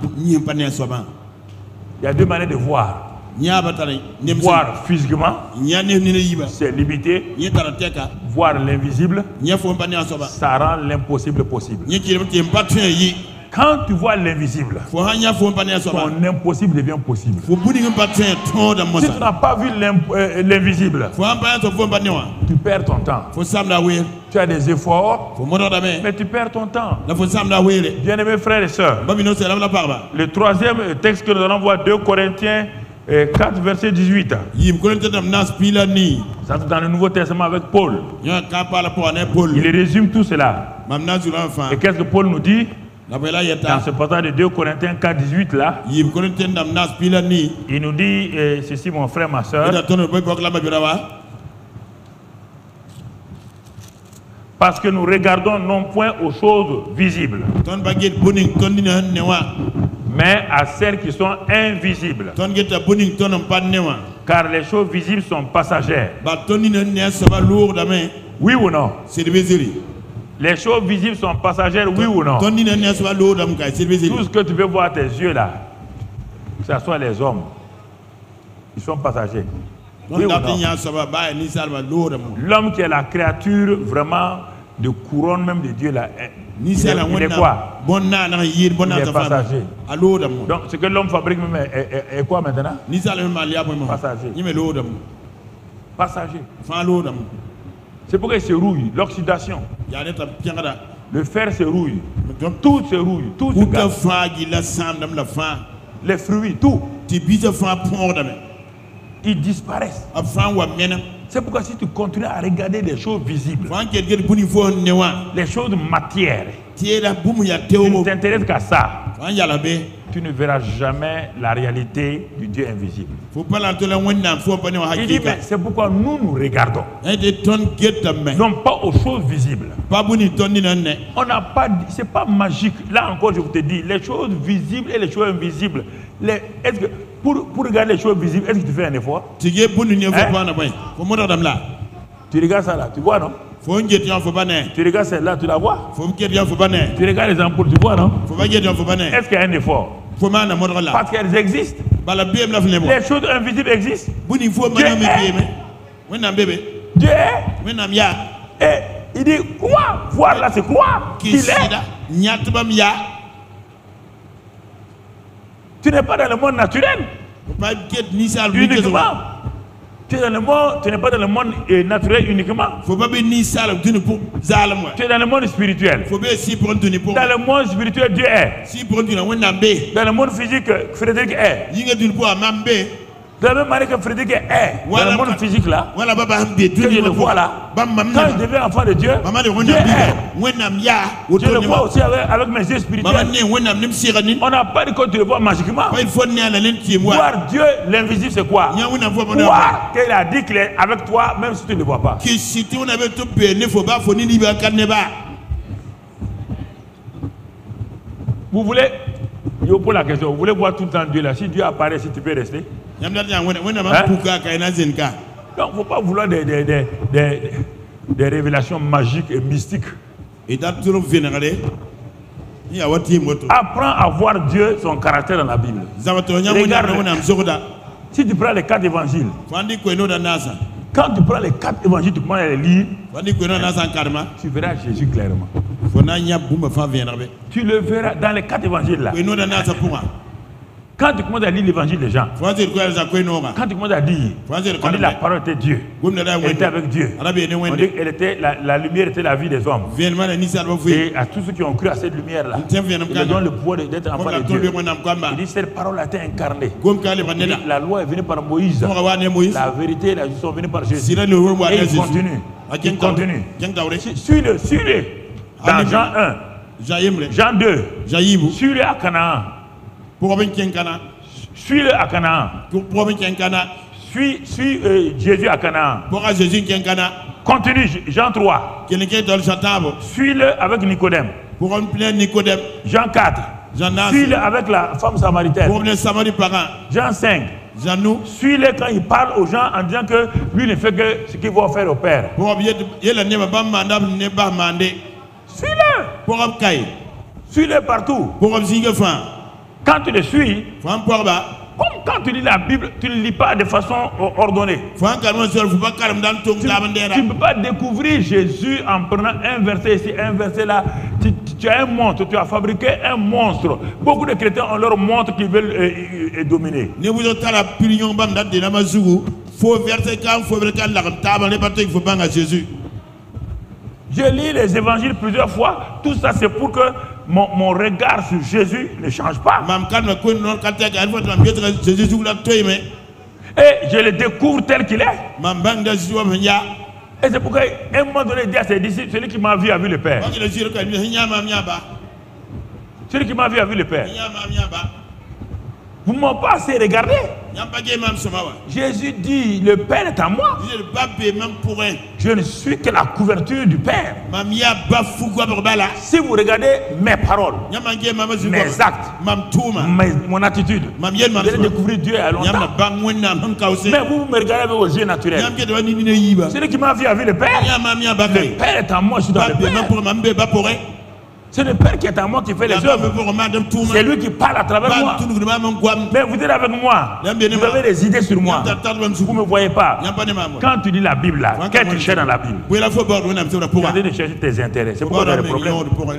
y a deux manières de voir. Voir physiquement, c'est limité. Voir l'invisible, ça rend l'impossible possible. Quand tu vois l'invisible, ton impossible devient possible. Si tu n'as pas vu l'invisible, tu perds ton temps. Tu as des efforts, mais tu perds ton temps. Bien-aimés frères et sœurs, le troisième texte que nous allons voir, deux Corinthiens quatre, verset dix-huit. Ça c'est dans le Nouveau Testament avec Paul. Il résume tout cela. Et qu'est-ce que Paul nous dit? Dans ce passage de deux Corinthiens quatre, dix-huit là, il nous dit euh, ceci, mon frère, ma soeur. Parce que nous regardons non point aux choses visibles, mais à celles qui sont invisibles. Car les choses visibles sont passagères. Oui ou non? Les choses visibles sont passagères, oui ou non? Tout ce que tu veux voir à tes yeux là, que ce soit les hommes, ils sont passagers. Oui ou non? L'homme qui est la créature vraiment de couronne même de Dieu là, il est, il est quoi? Il est passager. Donc ce que l'homme fabrique même est, est, est quoi maintenant? Passager. Passager. C'est pourquoi il se rouille, l'oxydation. Le fer se rouille. Tout se rouille. Tout se gâte. Les fruits, tout. Ils disparaissent. C'est pourquoi si tu continues à regarder les choses visibles, les choses matières, tu ne t'intéresses qu'à ça, tu ne verras jamais la réalité du Dieu invisible. Il dit, mais c'est pourquoi nous nous regardons. Non pas aux choses visibles. On n'a pas, c'est pas magique. Là encore, je vous te dis, les choses visibles et les choses invisibles. Les, est-ce que pour, pour regarder les choses visibles, est-ce que tu fais un effort? Hein? Tu regardes ça là, tu vois non? Tu regardes celle-là, tu la vois? Tu regardes les ampoules, tu vois non? Est-ce qu'il y a un effort? Parce qu'elles existent. Les choses invisibles existent. Dieu est. Dieu est. Et il dit quoi? Voir là, c'est quoi? Qu'il est. Tu n'es pas dans le monde naturel. Uniquement. Tu es dans le monde, tu n'es pas dans le monde naturel uniquement. Tu es dans le monde spirituel. Dans le monde spirituel, Dieu est. Dans le monde physique, Frédéric est. De la même manière que Frédéric est dans le monde physique là, que je le vois là, quand je deviens enfant de Dieu, Dieu est. Je le vois aussi avec, avec mes yeux spirituels. On n'a pas dit que tu le vois magiquement. Voir Dieu, l'invisible, c'est quoi? Voir qu'il a dit qu'il est avec toi, même si tu ne le vois pas. Vous voulez, je vous pose la question, vous voulez voir tout le temps Dieu là? Si Dieu apparaît, si tu peux rester? Hein? Donc il ne faut pas vouloir des, des, des, des, des révélations magiques et mystiques. Apprends à voir Dieu, son caractère dans la Bible. Regarde, si tu prends les quatre évangiles, quand tu prends les quatre évangiles, tu commences à les lire, tu verras Jésus clairement. Tu le verras dans les quatre évangiles là. Quand tu commences à lire l'évangile des gens, quand tu commences à dire, on dit la parole était Dieu, elle était avec Dieu, on dit elle était, la, la lumière était la vie des hommes. Et à tous ceux qui ont cru à cette lumière là, il leur donne le pouvoir d'être enfant de Dieu. Il dit cette parole a été incarnée. Dit, la loi est venue par Moïse, la vérité et la justice sont venues par Jésus. Et il continue, il continue. Suis-le, suis-le. Dans Jean un, Jean deux, suis-le à Canaan. Suis-le à Canaan. Suis, suis euh, Jésus à Canaan. Continue, Jean trois. Suis-le avec Nicodème. Jean quatre. Suis-le avec la femme samaritaine. Jean cinq. Suis-le quand il parle aux gens en disant que lui ne fait que ce qu'il va faire au Père. Suis-le. Suis-le partout. Quand tu le suis, comme quand tu lis la Bible, tu ne lis pas de façon ordonnée. Tu ne peux pas découvrir Jésus en prenant un verset ici, un verset là. Tu, tu as un monstre, tu as fabriqué un monstre. Beaucoup de chrétiens ont leur monstre qu'ils veulent euh, euh, dominer. Je lis les évangiles plusieurs fois. Tout ça, c'est pour que mon, mon regard sur Jésus ne change pas. Et je le découvre tel qu'il est. Et c'est pourquoi, à un moment donné, il dit à ses disciples, celui qui m'a vu a vu le Père. Celui qui m'a vu a vu le Père. Vous ne m'avez pas assez regardé. Jésus dit, le Père est à moi. Je ne suis que la couverture du Père. Si vous regardez mes paroles, mes actes, mes, mon attitude, vous allez découvrir Dieu à longtemps. Mais vous, vous me regardez avec vos yeux naturels. Celui qui m'a vu a vu le Père. Le Père est à moi, je suis dans le Père. C'est le Père qui est à moi qui fait les œuvres. C'est lui qui parle à travers moi. Mais vous êtes avec moi. Vous avez des idées sur moi. Vous ne me voyez pas. Quand tu lis la Bible là, qu'est-ce que tu cherches dans la Bible? Tu es en train de chercher tes intérêts. C'est pourquoi tu as des problèmes.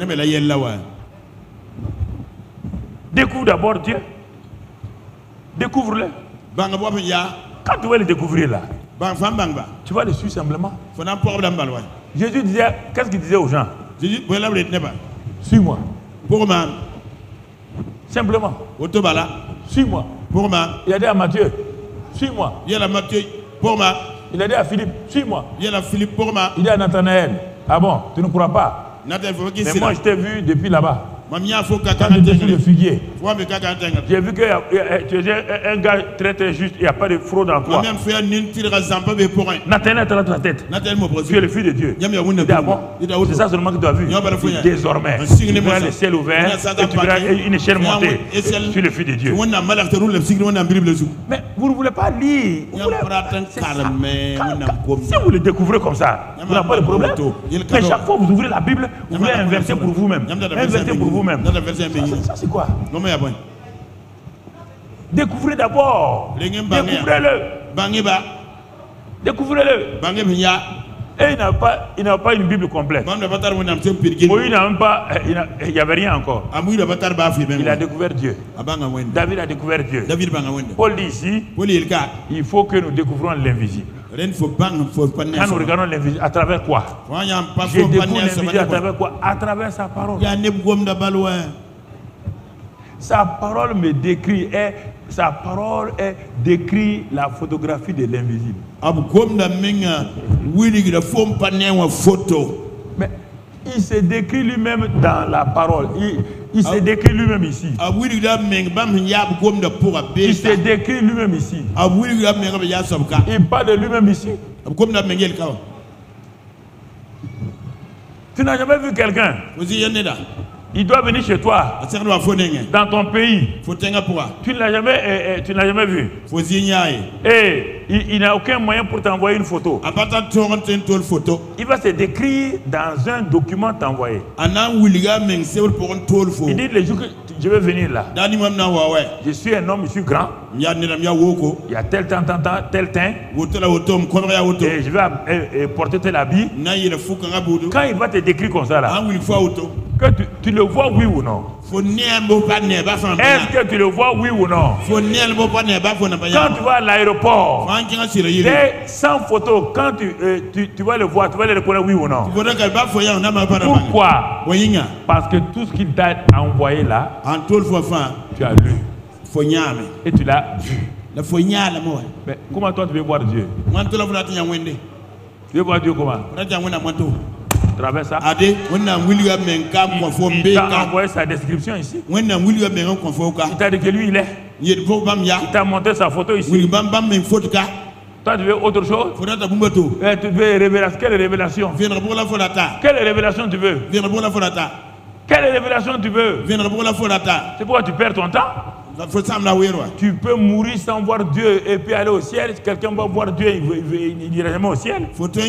Découvre d'abord Dieu. Découvre-le. Quand tu vas le découvrir là, tu vas le suivre simplement. Jésus disait, qu'est-ce qu'il disait aux gens? Suis-moi. Simplement. Suis-moi. Il a dit à Matthieu, suis-moi. Il a dit à Philippe, suis-moi. Il a dit à Nathanaël, ah bon, tu ne crois pas? Mais moi je t'ai vu depuis là-bas. Quand tu étais sur le figuier, j'ai vu que tu es un gars très très juste, il n'y a pas de fraude en toi. Nathanaël est dans ta tête. Tu es le fils de Dieu. C'est ça seulement que tu as vu. Désormais, tu verras le ciel ouvert et tu verras une échelle montée. Tu es le fils de Dieu. Mais vous ne voulez pas lire. Vous voulez... Si vous le découvrez comme ça, vous n'avez pas de problème. Mais chaque fois que vous ouvrez la Bible, vous voulez un verset pour vous-même. Un verset pour vous. Vous-même. Ça, c'est quoi? Découvrez d'abord. Découvrez-le. Découvrez-le. Et il n'a pas, il n'a pas une Bible complète. Moïse n'a même pas, il n'y avait rien encore. Il a découvert Dieu. David a découvert Dieu. Paul dit ici, il faut que nous découvrons l'invisible. Quand nous regardons l'invisible, à travers quoi? Je découvre l'invisible à travers quoi? À travers sa parole. Sa parole me décrit, et sa parole est décrit la photographie de l'invisible. Mais il se décrit lui-même dans la parole. Il, il se décrit lui-même ici. Il se décrit lui-même ici. Il parle de lui-même ici. Tu n'as jamais vu quelqu'un? Il doit venir chez toi, dans ton pays. Tu ne l'as jamais, eh, eh, tu n'as jamais vu. Et il, il n'a aucun moyen pour t'envoyer une photo. Il va se décrire dans un document t'envoyer. Il dit le jour que je vais venir là. Je suis un homme, je suis grand. Il y a tel temps, tel temps, tel teint. Et je vais eh, eh, porter tel habit. Quand il va te décrire comme ça là, que tu, tu le vois oui ou non? Est-ce que tu le vois oui ou non? Quand tu vas à l'aéroport, sans photo, quand tu, euh, tu, tu vas le voir, tu vas le reconnaître oui ou non? Pourquoi? Parce que tout ce qu'il t'a envoyé là, tu as lu. Et tu l'as vu. Mais comment toi tu veux voir Dieu? Tu veux voir Dieu comment? Travers ça. Il, il t'a envoyé sa description ici. Il t'a dit que lui il est. Il t'a montré sa photo ici. Toi, tu veux autre chose? Eh, tu veux révélation? Quelle révélation? Quelle révélation tu veux? Quelle révélation tu veux? C'est pourquoi tu perds ton temps? Tu peux mourir sans voir Dieu et puis aller au ciel. Si quelqu'un va voir Dieu, il n'ira jamais au ciel.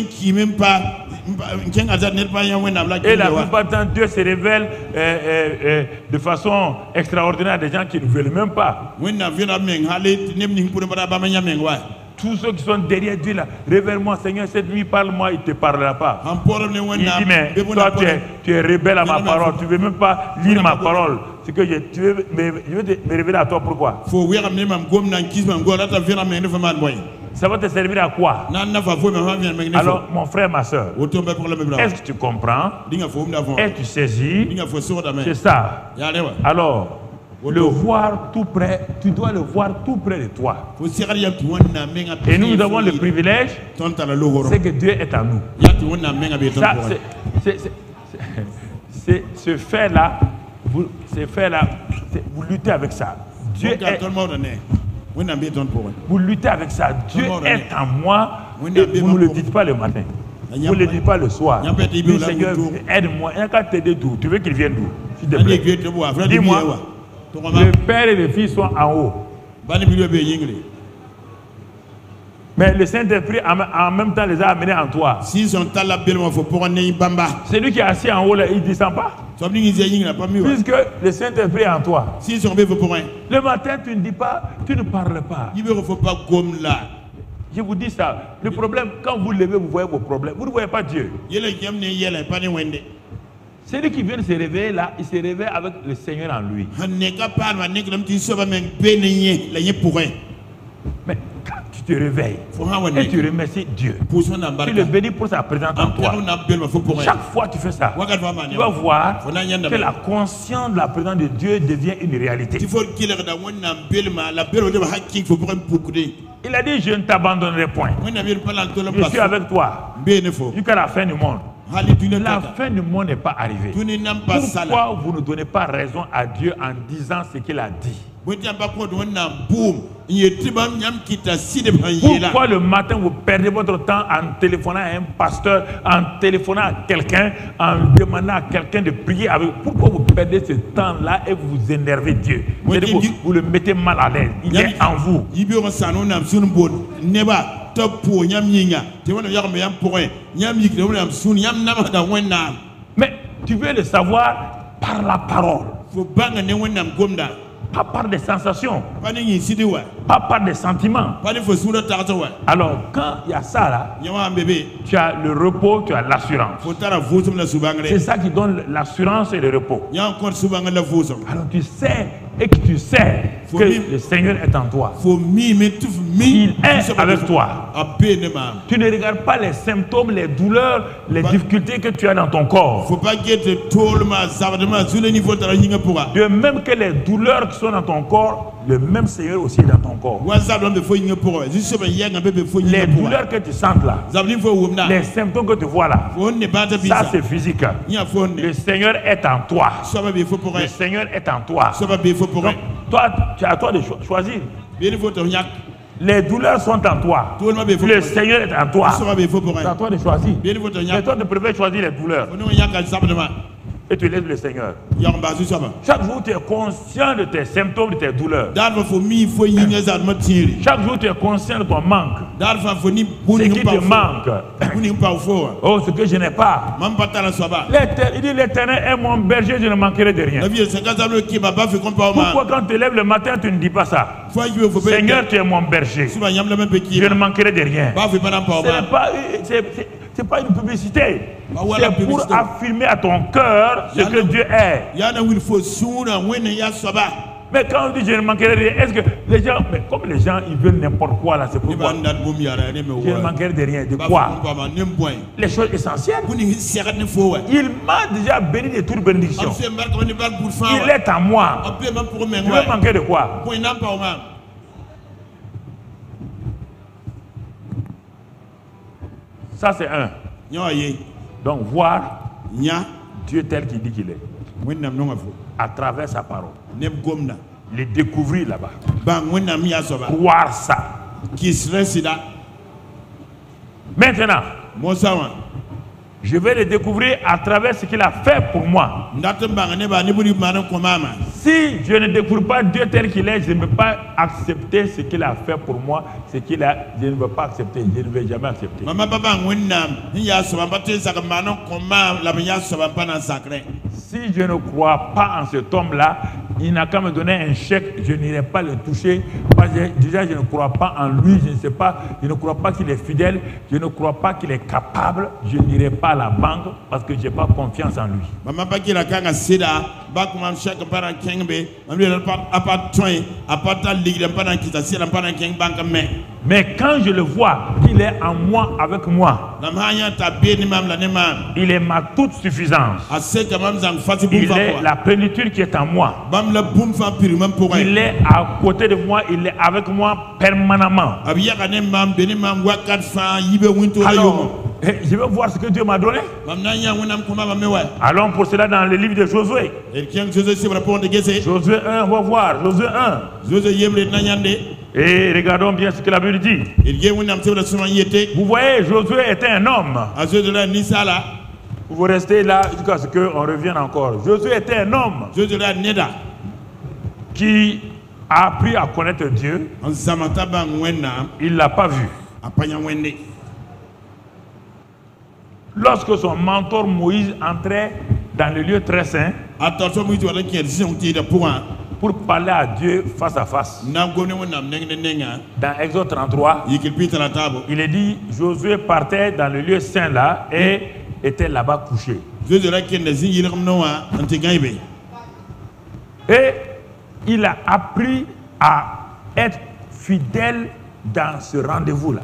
Et la plupart du temps, Dieu se révèle euh, euh, euh, de façon extraordinaire à des gens qui ne veulent même pas. Tous ceux qui sont derrière Dieu là, révèle-moi Seigneur, cette nuit parle-moi, il ne te parlera pas. Il dit mais toi tu es, tu es rebelle à ma parole, tu ne veux même pas lire ma parole. C'est que je, tu veux, mais, je veux te, me révéler à toi pourquoi? Ça va te servir à quoi? Alors mon frère, ma soeur, est-ce que tu comprends? Est-ce que tu saisis? C'est ça. Alors, le voir tout près, tu dois le voir tout près de toi. Et nous avons le privilège, c'est que Dieu est en nous. Ça, c'est ce fait-là, vous, ce fait-là, vous luttez avec ça. Dieu est, vous luttez avec ça. Dieu est en moi et vous ne le dites pas le matin. Vous ne le dites pas le soir. Oui, Seigneur, aide-moi. Il n'y a qu'à t'aider d'où? Tu veux qu'il vienne d'où? S'il te plaît. Dis-moi. Le père et le fils sont en haut. Mais le Saint-Esprit en même temps les a amenés en toi. Celui qui est assis en haut là, il ne descend pas. Puisque le Saint-Esprit est en toi. Le matin, tu ne dis pas, tu ne parles pas. Je vous dis ça. Le problème, quand vous levez, vous voyez vos problèmes. Vous ne voyez pas Dieu. Celui qui vient de se réveiller là, il se réveille avec le Seigneur en lui. Mais quand tu te réveilles et tu remercies Dieu, tu le bénis pour sa présence en toi. Chaque fois que tu fais ça, tu vas voir que la conscience de la présence de Dieu devient une réalité. Il a dit, je ne t'abandonnerai point. Je suis avec toi jusqu'à la fin du monde. La fin du monde n'est pas arrivée. Pourquoi vous ne donnez pas raison à Dieu en disant ce qu'il a dit? Pourquoi le matin vous perdez votre temps en téléphonant à un pasteur, en téléphonant à quelqu'un, en demandant à quelqu'un de prier avec vous? Pourquoi vous perdez ce temps-là et vous vous énervez Dieu? C'est-à-dire que vous, vous le mettez mal à l'aise. Il est en vous. Mais tu veux le savoir par la parole. Pas par des sensations, pas par des sentiments. Alors quand il y a ça là, tu as le repos, tu as l'assurance. C'est ça qui donne l'assurance et le repos. Alors tu sais et que tu sais que le Seigneur est en toi. Il est avec toi. Tu ne regardes pas les symptômes, les douleurs, les difficultés que tu as dans ton corps. De même que les douleurs qui sont dans ton corps, le même Seigneur aussi est dans ton corps. Les douleurs que tu sens là, les symptômes que tu vois là, ça c'est physique. Le Seigneur est en toi. Le Seigneur est en toi. Donc, toi, tu as à toi de cho choisir. Les douleurs sont en toi. Le Seigneur est en toi. C'est à toi de choisir. Mais toi, tu préfères choisir les douleurs. Et tu laisses le Seigneur. Chaque jour, tu es conscient de tes symptômes, de tes douleurs. Chaque jour, tu es conscient de ton manque. Ce qui te manque. Oh, ce que je n'ai pas. Il dit, l'Éternel est mon berger, je ne manquerai de rien. Pourquoi quand tu te lèves le matin, tu ne dis pas ça? Seigneur, tu es mon berger. Je ne manquerai de rien. Ce n'est pas une publicité. C'est pour affirmer à ton cœur ce que Dieu est. Mais quand on dit je ne manquerai de rien, est-ce que les gens, mais comme les gens ils veulent n'importe quoi là, c'est pourquoi je ne manquerai de rien. De quoi? Les choses essentielles. Il m'a déjà béni de toute bénédiction. Il est à moi. Je veux manquer de quoi? Ça c'est un. Donc voir Dieu tel qu'il dit qu'il est. À travers sa parole. Le découvrir là-bas. Croire ça. Maintenant, je vais le découvrir à travers ce qu'il a fait pour moi. Si je ne découvre pas Dieu tel qu'il est, je ne peux pas accepter ce qu'il a fait pour moi, ce qu'il a, je ne veux pas accepter, je ne vais jamais accepter. Si je ne crois pas en cet homme-là, il n'a qu'à me donner un chèque, je n'irai pas le toucher. Parce que déjà, je ne crois pas en lui, je ne sais pas, je ne crois pas qu'il est fidèle, je ne crois pas qu'il est capable, je n'irai pas à la banque parce que je n'ai pas confiance en lui. Mais quand je le vois, qu'il est en moi, avec moi, il est ma toute suffisance. Il est la plénitude qui est en moi. Il est à côté de moi, il est avec moi permanemment. Alors, je vais voir ce que Dieu m'a donné. Allons pour cela dans le livre de Josué. Josué un, on va voir. Josué un. Et regardons bien ce que la Bible dit. Vous voyez, Josué était un homme. Vous restez là jusqu'à ce qu'on revienne encore. Josué était un homme qui a appris à connaître Dieu. Il ne l'a pas vu. Lorsque son mentor Moïse entrait dans le lieu très saint pour parler à Dieu face à face, dans Exode trente-trois, il est dit Josué partait dans le lieu saint là et était là-bas couché. Et il a appris à être fidèle dans ce rendez-vous-là.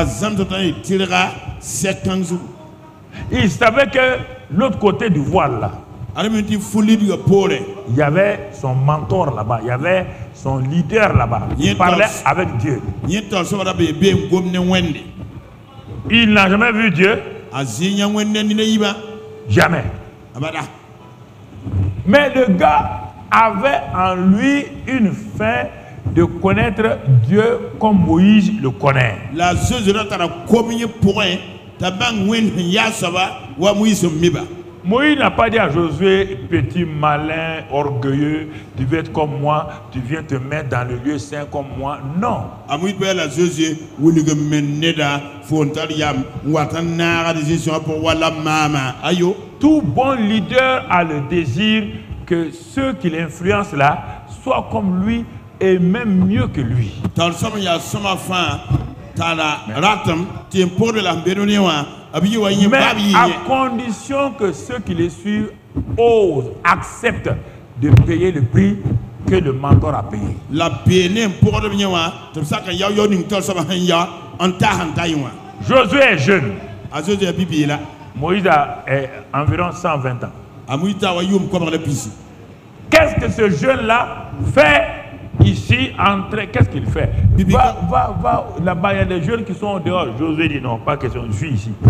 Il savait que l'autre côté du voile là, il y avait son mentor là-bas, il y avait son leader là-bas. Il parlait avec Dieu. Il n'a jamais vu Dieu. Jamais. Mais le gars avait en lui une faim de connaître Dieu comme Moïse le connaît. La Moïse n'a pas dit à Josué, petit malin, orgueilleux, tu veux être comme moi, tu viens te mettre dans le lieu saint comme moi. Non. Tout bon leader a le désir que ceux qui l'influencent là soient comme lui et même mieux que lui. Mais à condition que ceux qui les suivent osent, acceptent de payer le prix que le mentor a payé. Josué est jeune. Moïse a eh, environ cent vingt ans. Qu'est-ce que ce jeune-là fait ici, entrer? Qu'est-ce qu'il fait? Va, va, va, là-bas, il y a des jeunes qui sont dehors. Josué dit non, pas question, je suis ici.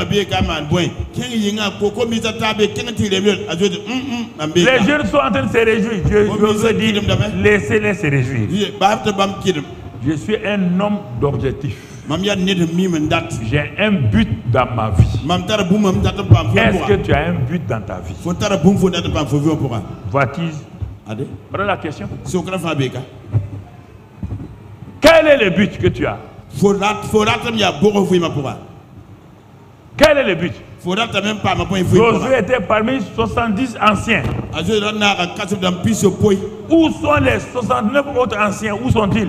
Les jeunes sont en train de se réjouir. Josué dit, laissez-les se réjouir. Je suis un homme d'objectif. J'ai un but dans ma vie. Est-ce que tu as un but dans ta vie? What is? Voilà la question. Quel est le but que tu as? Quel est le but? Josué était parmi soixante-dix anciens. Où sont les soixante-neuf autres anciens? Où sont-ils?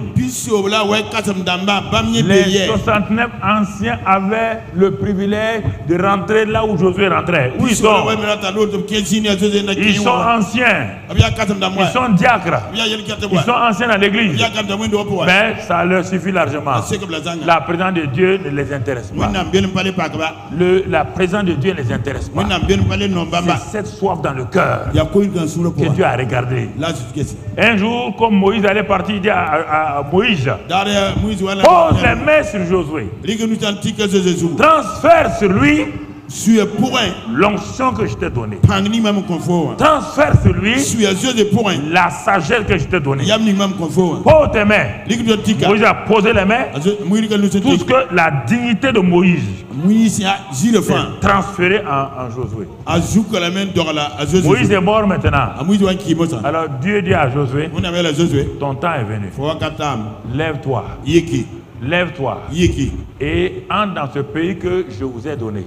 Les soixante-neuf anciens avaient le privilège de rentrer là où Josué rentrait. Où ils sont? Ils sont anciens. Ils sont diacres. Ils sont anciens dans l'église. Mais ça leur suffit largement. La présence de Dieu ne les intéresse pas. Le, la présence de Dieu ne les intéresse pas. C'est cette soif dans le cœur que Dieu a regardé. Un jour, comme Moïse allait partir, il dit à, à, à Moïse, pose les mains sur Josué, transfère sur lui l'onction que je t'ai donnée. Transfère sur lui la sagesse que je t'ai donnée. Pose tes mains. Moïse a posé les mains. Tout ce que la dignité de Moïse est transférée en, en Josué. Moïse est mort maintenant. Alors Dieu dit à Josué, ton temps est venu. Lève-toi. Lève-toi et entre dans ce pays que je vous ai donné.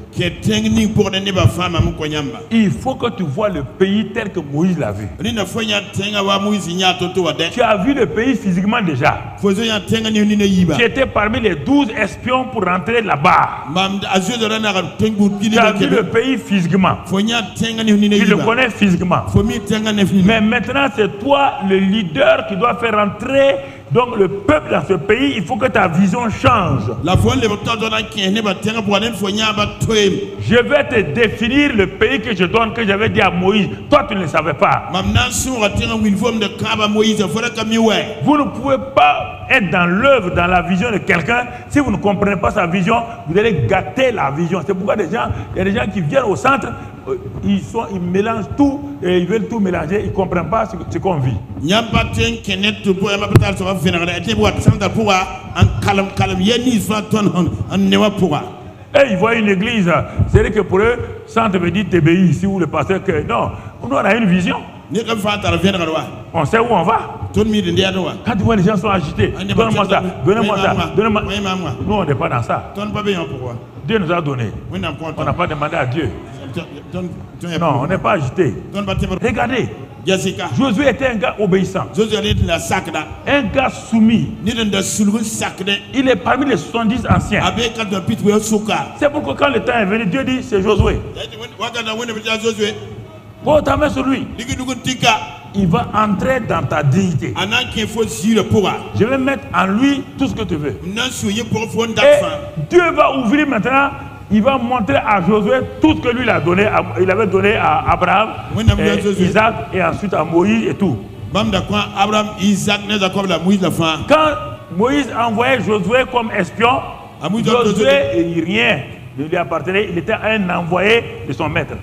Il faut que tu vois le pays tel que Moïse l'a vu. Tu as vu le pays physiquement déjà. Tu étais parmi les douze espions pour rentrer là-bas. Tu as vu le pays physiquement. Tu le connais physiquement. Mais maintenant, c'est toi le leader qui doit faire rentrer donc le peuple dans ce pays. Il faut que ta vision change. Je vais te définir le pays que je donne, que j'avais dit à Moïse. Toi, tu ne le savais pas. Vous ne pouvez pas être dans l'œuvre, dans la vision de quelqu'un. Si vous ne comprenez pas sa vision, vous allez gâter la vision. C'est pourquoi des gens, il y a des gens qui viennent au centre, ils, sont, ils mélangent tout et ils veulent tout mélanger, ils ne comprennent pas ce, ce qu'on vit. Et ils voient une église, c'est-à-dire que pour eux, centre veut dire T B I ici ou le pasteur que non, nous on a une vision. On sait où on va. Quand tu vois les gens sont agités, donne-moi ça, donnez-moi ça, donnez-moi. Nous on n'est pas dans ça. Dieu nous a donné. On n'a pas demandé à Dieu. Non, on n'est pas agité. Regardez. Josué était un gars obéissant. Un gars soumis. Il est parmi les soixante-dix anciens. C'est pourquoi quand le temps est venu, Dieu dit c'est Josué. Pose ta main sur lui. Il va entrer dans ta dignité. Je vais mettre en lui tout ce que tu veux. Et Dieu va ouvrir maintenant. Il va montrer à Josué tout ce que lui il a donné, à, il avait donné à Abraham, et Isaac et ensuite à Moïse et tout. Quand Moïse envoyait Josué comme espion, Josué, rien ne lui appartenait, il était un envoyé de son maître.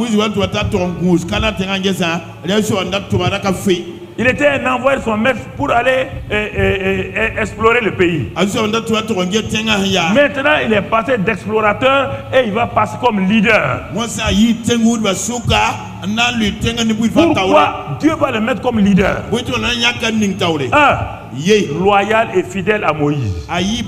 Il était un envoyé de son maître pour aller eh, eh, eh, explorer le pays. Maintenant, il est passé d'explorateur et il va passer comme leader. Pourquoi Dieu va le mettre comme leader? Un, loyal et fidèle à Moïse.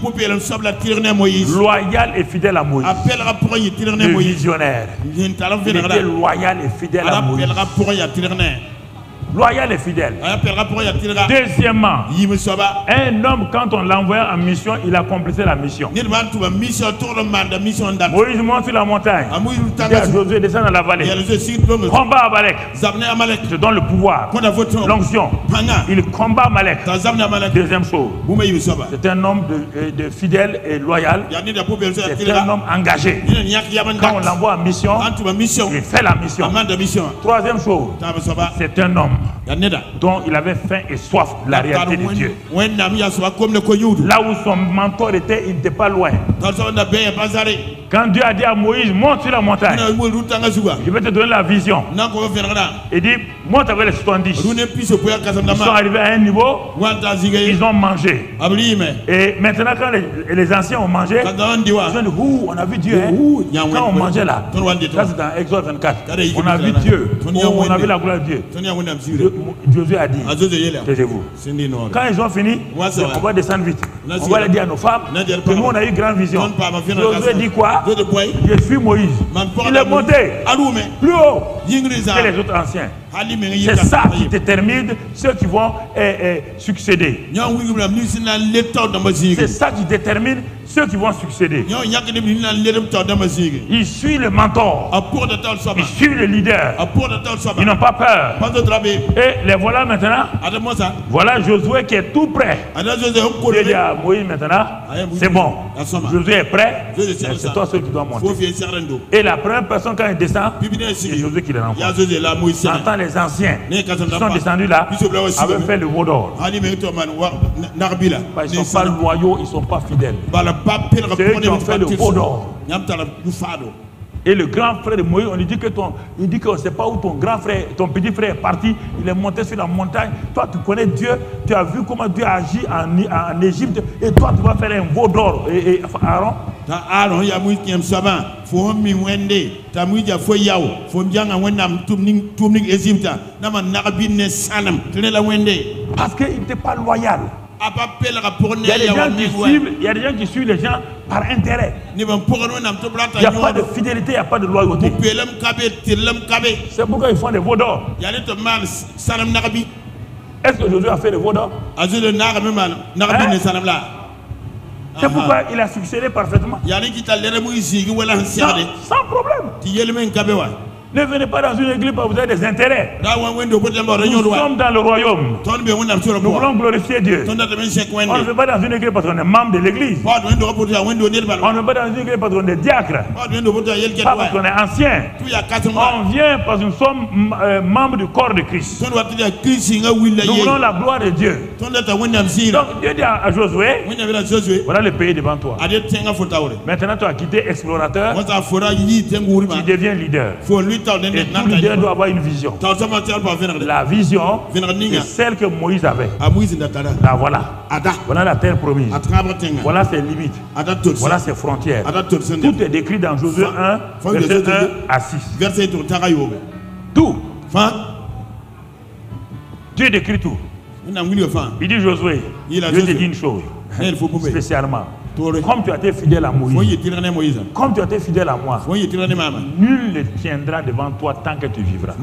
Loyal et fidèle à Moïse. Le visionnaire. Il était loyal et fidèle à Moïse. Loyal et fidèle. Deuxièmement, un homme, quand on l'envoie en mission, il accomplissait la mission. Moïse monte sur la montagne. Il dit à Josué, descend dans la vallée. Combat Amalek. Je donne le pouvoir, l'onction. Il combat Amalek. Deuxième chose, c'est un homme de, de fidèle et loyal. C'est un homme engagé. Quand on l'envoie en mission, il fait la mission. Troisième chose, c'est un homme dont il avait faim et soif de la réalité de Dieu. Là où son mentor était, il n'était pas loin. Quand Dieu a dit à Moïse, monte sur la montagne, je vais te donner la vision. Il dit, monte avec les soixante-dix. Ils sont arrivés à un niveau, ils ont mangé. Et maintenant, quand les, les anciens ont mangé, ils ont dit, ouh, on a vu Dieu. Hein? Quand on mangeait là, ça c'est dans Exode vingt-quatre, on a vu Dieu, oh, on a vu la gloire de Dieu. Josué a dit, taisez-vous. Quand ils ont fini, on va descendre vite. On va le dire à nos femmes que nous on a eu grande vision. Josué dit quoi? Je suis Moïse. Il est monté plus haut que les autres anciens. C'est ça qui détermine ceux qui vont eh, eh, succéder. C'est ça qui détermine ceux qui vont succéder. Il suit le mentor. Il suit le leader. Ils n'ont pas peur. Et les voilà maintenant. Voilà Josué qui est tout prêt. Il dit à Moïse maintenant, c'est bon. Josué est prêt. C'est toi seul qui dois monter. Et la première personne quand il descend, c'est Josué qui le renvoie. J'entends les anciens qui sont descendus là avaient fait le veau d'or. Ils ne sont pas loyaux, ils ne sont pas fidèles. C'est eux qui ont fait le veau d'or. Et le grand frère de Moïse, on lui dit que ton, il dit qu'on ne sait pas où ton grand frère, ton petit frère est parti. Il est monté sur la montagne. Toi, tu connais Dieu. Tu as vu comment Dieu agit en, en Égypte. Et toi, tu vas faire un veau d'or. Et, et Aaron. Aaron, il y a Moïse qui aime ça. Faut me wende. Ta Moïse a fait yao. Faut bien en wende am tumning tumning Égypte. Nama narabine sanam. Tu la wende. Parce qu'il n'était pas loyal. Il y a des gens qui suivent, il y a des gens qui suivent les gens par intérêt. Il n'y a pas de fidélité, il n'y a pas de loyauté. C'est pourquoi ils font des veaux d'or. Est-ce que Josué a fait des veaux d'or? Hein? C'est pourquoi il a succédé parfaitement. Sans, sans problème. Ne venez pas dans une église parce que vous avez des intérêts. Nous sommes dans le royaume. Nous voulons glorifier Dieu. On ne veut pas dans une église parce qu'on est membre de l'église. On ne veut pas dans une église parce qu'on est diacre. Pas parce qu'on est ancien. On vient parce que nous sommes euh, membres du corps de Christ. Nous voulons la gloire de Dieu. Donc Dieu dit à Josué, voilà le pays devant toi. Maintenant tu as quitté explorateur. Tu deviens leader. Et tout leader doit avoir une vision. La vision est celle que Moïse avait. Là, voilà. Voilà la terre promise. Voilà ses limites. Voilà ses frontières. Tout est décrit dans Josué un, verset un à six. Tout. Dieu décrit tout. Il dit Josué, je te dis une chose spécialement. Comme tu as été fidèle à Moïse, comme tu as été fidèle à moi, nul ne tiendra devant toi tant que tu vivras.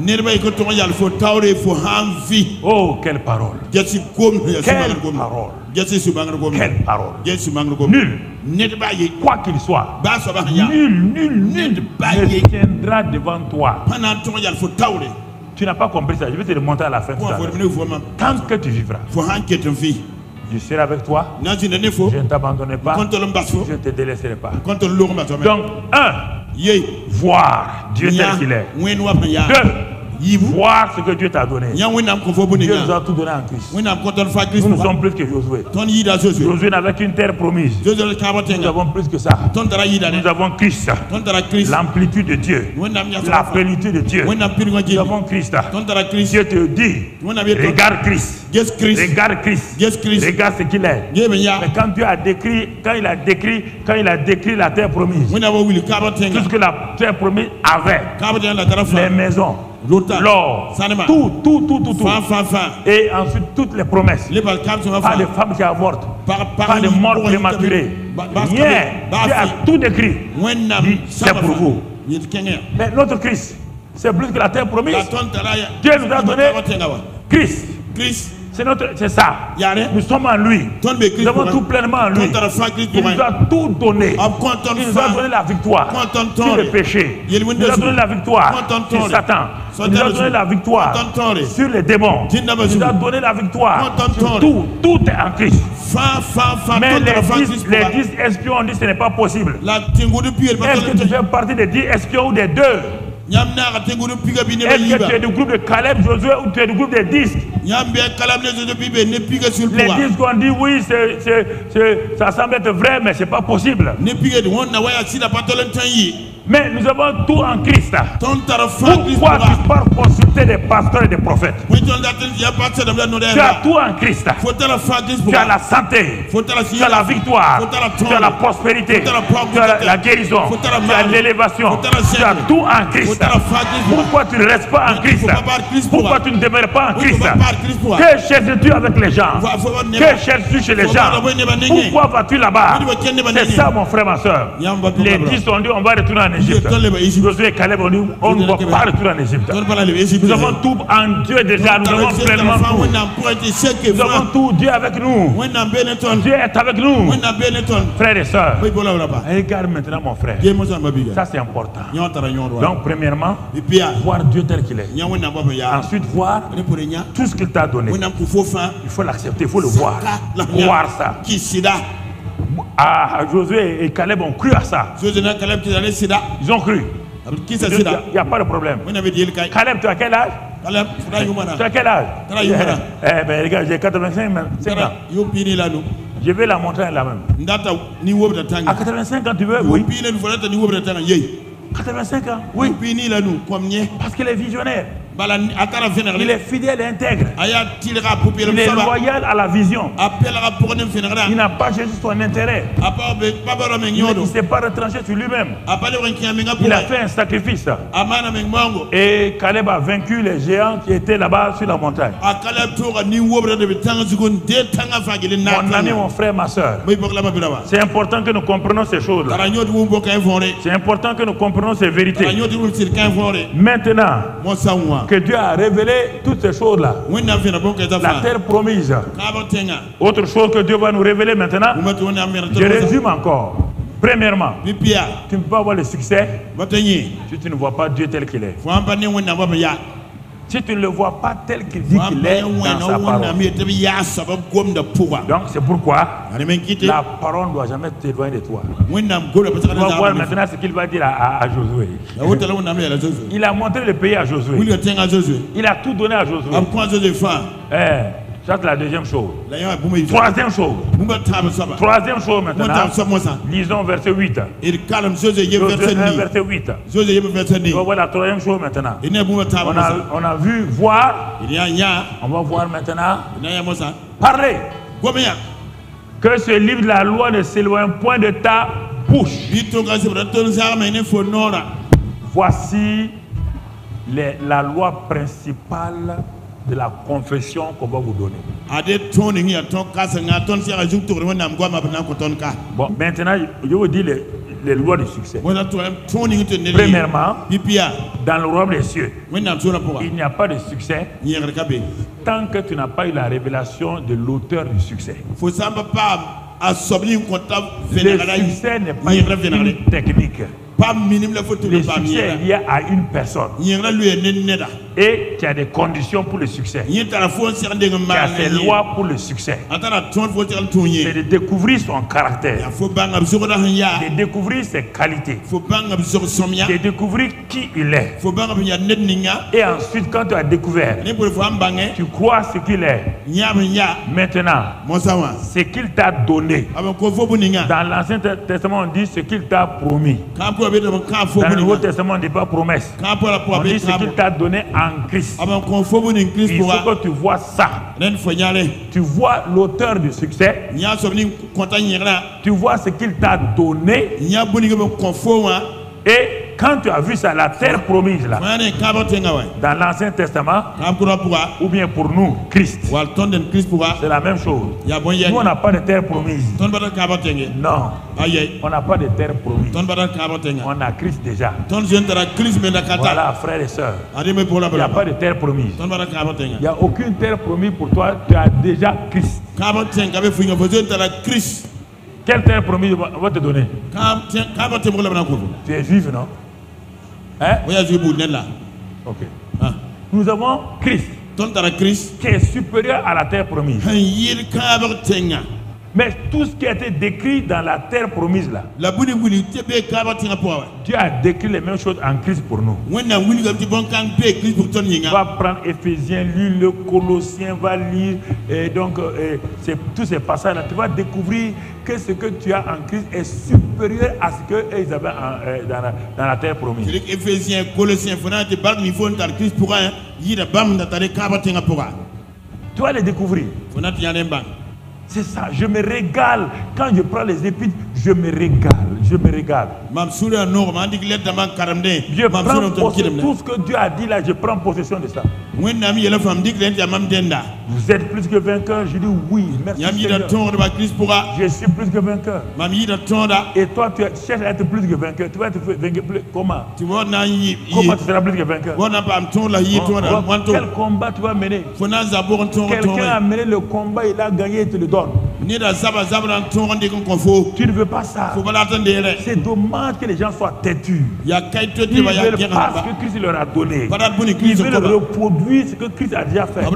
Oh, quelle parole! Quelle parole! Quelle parole! Nul, quoi qu'il soit, nul, nul, nul ne tiendra devant toi. Tu n'as pas compris ça, je vais te le montrer à la fin. Tant que tu vivras. Je serai avec toi. Je ne t'abandonnerai pas. Je ne te délaisserai pas. Donc, un, voir Dieu tel qu'il est. Deux, voir ce que Dieu t'a donné. Dieu nous a tout donné en Christ. Nous, nous sommes plus que Josué. Josué n'avait qu'une terre promise. Nous avons plus que ça. Nous avons Christ. L'amplitude de Dieu. La plénitude de Dieu. Nous avons Christ. Dieu te dit, regarde Christ. Regarde Christ. Regarde ce qu'il est. Mais quand Dieu a décrit, quand il a décrit, quand il a décrit la terre promise, tout ce que la terre promise avait, les maisons, l'or, tout, tout, tout, tout, tout. Et ensuite toutes les promesses. Pas de femmes qui avortent, pas de morts prématurés. Rien. Dieu a tout décrit. C'est pour vous. Mais notre Christ, c'est plus que la terre promise. Dieu nous a donné Christ. C'est ça. Nous sommes en lui. Nous avons tout pleinement en lui. Il nous a tout donné. Il nous a donné la victoire sur le péché. Il nous a donné la victoire sur Satan. Il nous a donné la victoire sur les démons. Il nous a donné la victoire sur tout. Tout est en Christ. Mais les dix, les dix espions ont dit que ce n'est pas possible. Est-ce que tu fais partie des dix espions ou des deux? Est-ce que tu es du groupe de Caleb, Josué, ou tu es du groupe des dix? Les dix ont dit oui, c'est, c'est, c'est, ça semble être vrai, mais ce n'est pas possible. Mais nous avons tout en Christ. Pourquoi tu pars consulter des pasteurs et des prophètes? Tu as tout en Christ. Tu as la santé, tu as la victoire, tu as la prospérité, tu as la, la guérison, tu as l'élévation, tu as tout en Christ. Pourquoi tu ne restes pas en Christ? Pourquoi tu ne demeures pas en Christ? Que cherches-tu avec les gens? Que cherches-tu chez les gens? Pourquoi vas-tu là-bas? C'est ça, mon frère, ma soeur. Les dix ont dit on va retourner en Égypte. Josué et Caleb ont dit on ne va pas retourner en Égypte. Nous avons tout en Dieu déjà. Nous avons pleinement tout. Nous avons tout. Dieu est avec nous. Dieu est avec nous. Frères et sœurs, regarde maintenant mon frère. Ça c'est important. Donc premièrement, voir Dieu tel qu'il est. Ensuite voir tout ce qu'il t'a donné. Il faut l'accepter, il faut le voir. Voir ça. Ah, Josué et Caleb ont cru à ça. Ils ont cru. Il n'y a pas de problème. Caleb, tu as quel âge? Tu as quel âge? Eh bien, regarde, j'ai quatre-vingt-cinq ans. Je vais la montrer là-même. À quatre-vingt-cinq ans, tu veux? Oui. quatre-vingt-cinq ans. Oui. Parce qu'il est visionnaire. Il est fidèle et intègre. Il est loyal à la vision. Il n'a pas cherché son intérêt. Il ne s'est pas retranché sur lui-même. Il a fait un sacrifice. Et Caleb a vaincu les géants qui étaient là-bas sur la montagne. Mon ami, mon frère, ma soeur, c'est important que nous comprenions ces choses-là. C'est important que nous comprenions ces vérités. Maintenant que Dieu a révélé toutes ces choses-là, la terre promise, autre chose que Dieu va nous révéler maintenant, je résume encore. Premièrement, tu ne peux pas avoir le succès si tu ne vois pas Dieu tel qu'il est. Si tu ne le vois pas tel qu'il dit qu'il est dans sa parole. Donc c'est pourquoi la parole ne doit jamais t'éloigner de toi. Tu vas voir maintenant ce qu'il va dire à, à, à Josué. Il a montré le pays à Josué. Il a tout donné à Josué. Eh, ça c'est la deuxième chose. Troisième chose. Troisième chose maintenant. Lisons verset huit. Josué un, verset huit. On va voir la troisième chose maintenant. On a, on a vu voir. On va voir maintenant. Parler. Que ce livre de la loi ne s'éloigne point de ta bouche. Voici les, la loi principale de la confession qu'on va vous donner. Bon, maintenant, je vous dis les, les lois du succès. Premièrement, dans le royaume des cieux, il n'y a pas de succès tant que tu n'as pas eu la révélation de l'auteur du succès. Le succès n'est pas une technique. Le succès est lié à une personne. Et tu as des conditions pour le succès. Tu as ses lois pour le succès. C'est de découvrir son caractère. De découvrir ses qualités. De découvrir qui il est. Et ensuite, quand tu as découvert, tu crois ce qu'il est. Maintenant, ce qu'il t'a donné. Dans l'Ancien Testament, on dit ce qu'il t'a promis. Dans le Nouveau Testament, on ne dit pas promesse. On dit ce qu'il t'a donné en Christ. Il faut que tu vois ça. Tu vois l'auteur du succès. Tu vois ce qu'il t'a donné. Et quand tu as vu ça, la terre promise là, dans l'Ancien Testament, ou bien pour nous, Christ, c'est la même chose. Nous, on n'a pas de terre promise. Non, on n'a pas de terre promise. On a Christ déjà. Voilà, frères et sœurs. Il n'y a pas de terre promise. Il n'y a aucune terre promise pour toi. Tu as déjà Christ. Quelle terre promise on va te donner? Tu es juif, non? Hein? Ok. Ah. Nous avons Christ qui est supérieur à la terre promise. Mais tout ce qui a été décrit dans la terre promise là, Dieu a décrit les mêmes choses en Christ pour nous. Va prendre Éphésiens, lis le Colossiens, va lire et donc euh, tous ces passages là, tu vas découvrir que ce que tu as en Christ est supérieur à ce qu'ils avaient en, euh, dans, la, dans la terre promise. Éphésiens, Colossiens, tu vas les découvrir. C'est ça, je me régale. Quand je prends les épîtres, je me régale. Je me régale. Je prends possession de tout ce que Dieu a dit là, je prends possession de ça. Vous êtes plus que vainqueur. Je dis oui, merci Seigneur. Je suis plus que vainqueur. Et toi, tu cherches à être plus que vainqueur. Tu vas être vainqueur plus. Comment? Comment tu seras plus que vainqueur? Quel combat tu vas mener? Quelqu'un a mené le combat, il a gagné, il te le donne. Tu ne veux pas ça. C'est dommage que les gens soient têtus. Ils veulent pas ce que Christ leur a donné. Ils veulent reproduire ce que Christ a déjà fait.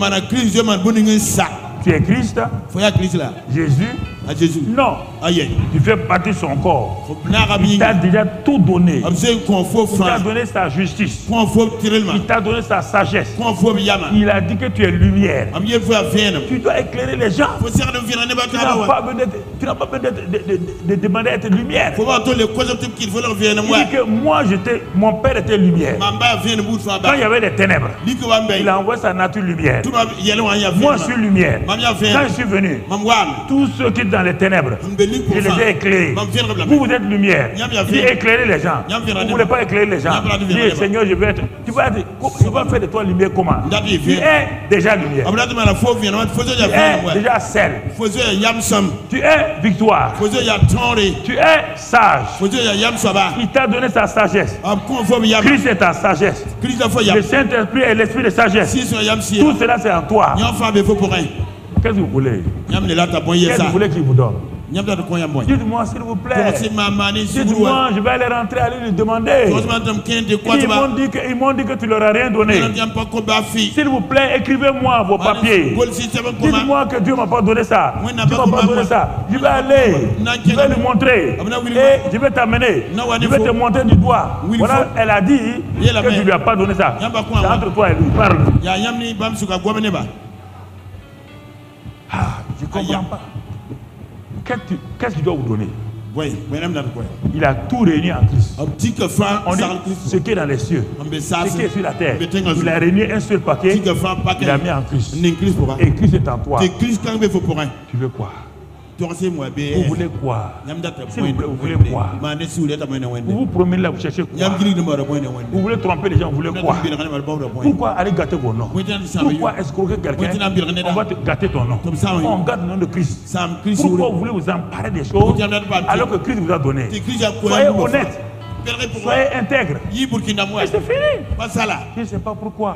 Tu es Christ, Jésus. Jésus. Non, tu fais partie de son corps. Il t'a déjà tout donné. Il t'a donné sa justice. Il t'a donné sa sagesse. Il a dit que tu es lumière. Tu dois éclairer les gens. Tu n'as pas besoin d'être Tu n'as pas besoin de, de, de, de demander à être lumière. Faut voir tous les causes qu'il faut leur viennent moi. Il dit que moi, j'étais, mon père était lumière. Quand il y avait des ténèbres, il a envoyé sa nature lumière. Moi, je suis lumière. Quand je suis venu, tous ceux qui sont dans les ténèbres, je les ai éclairés. Vous, vous êtes lumière. Il dit éclairer les gens. Vous ne voulez pas éclairer les gens. Il dit Seigneur, je vais être. Tu vas, je vais faire de toi lumière comment? Tu es déjà lumière. Tu es déjà sel. Tu es victoire. Tu es sage. Il t'a donné sa sagesse. Christ est ta sagesse. Le Saint-Esprit est l'esprit de sagesse. Tout cela c'est en toi. Qu'est-ce que vous voulez? Qu'est-ce que vous voulez qu'il vous donne? Dites-moi s'il vous plaît. Dites-moi, je vais aller rentrer, aller lui demander. Ils m'ont dit, que, ils m'ont dit que tu leur as rien donné. S'il vous plaît, écrivez-moi vos papiers. Dites-moi que Dieu ne m'a pas donné ça. Dieu ne m'a pas donné ça. Je vais aller, je vais lui montrer. Et je vais t'amener. Je vais te montrer du doigt. Voilà, elle a dit que tu ne lui as pas donné ça. C'est entre toi et lui. Parle. Ah, je ne comprends pas. Qu'est-ce qu'il doit vous donner? Il a tout réuni en Christ. On dit ce qui est dans les cieux, ce qui est sur la terre. Il a réuni un seul paquet, il a mis en Christ. Et Christ est en toi. Tu veux quoi? Vous voulez quoi? S'il vous plaît, vous voulez quoi? Vous vous promenez là, vous cherchez quoi? Vous voulez tromper les gens, vous voulez quoi? Pourquoi aller gâter vos noms? Pourquoi escroquer quelqu'un? On va te gâter ton nom. On gâte le nom de Christ. Pourquoi vous voulez vous emparer des choses alors que Christ vous a donné? Soyez honnête. Soyez intègre. Et c'est fini. Je ne sais pas pourquoi.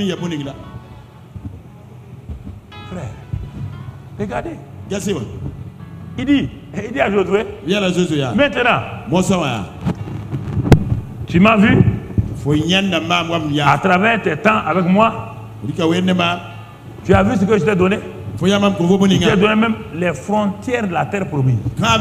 Frère, regardez. Il dit, il dit à Josué, maintenant, tu m'as vu à travers tes temps avec moi. Tu as vu ce que je t'ai donné? Je t'ai donné même les frontières de la terre promise.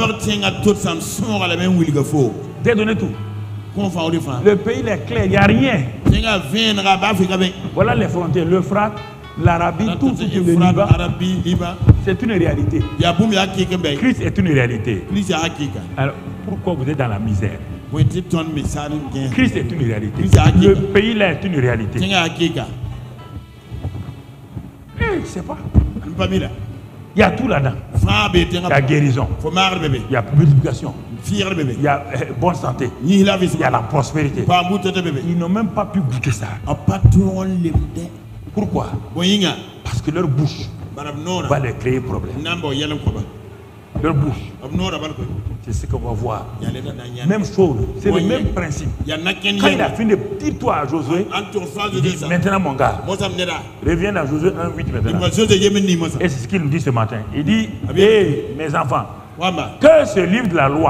Je t'ai donné tout. Le pays est clair, il n'y a rien. Voilà les frontières, l'Euphrate, l'Arabie, tout ce qui est le Liban. C'est une réalité. Christ est une réalité. Alors, pourquoi vous êtes dans la misère? Christ est une réalité. Le pays là est une réalité. Je ne sais pas. Il y a tout là-dedans. Il y a guérison. Il y a multiplication. Il y a euh, bonne santé. Il y a la prospérité. Ils n'ont même pas pu goûter ça. Pourquoi? Parce que leur bouche va leur créer problème. Leur bouche, c'est ce qu'on va voir. Même chose, c'est le même principe. Quand il a fini de dire toi à Josué, il dit maintenant mon gars, reviens dans Josué un huit maintenant. Et c'est ce qu'il nous dit ce matin. Il dit, hé hey, mes enfants, que ce livre de la loi,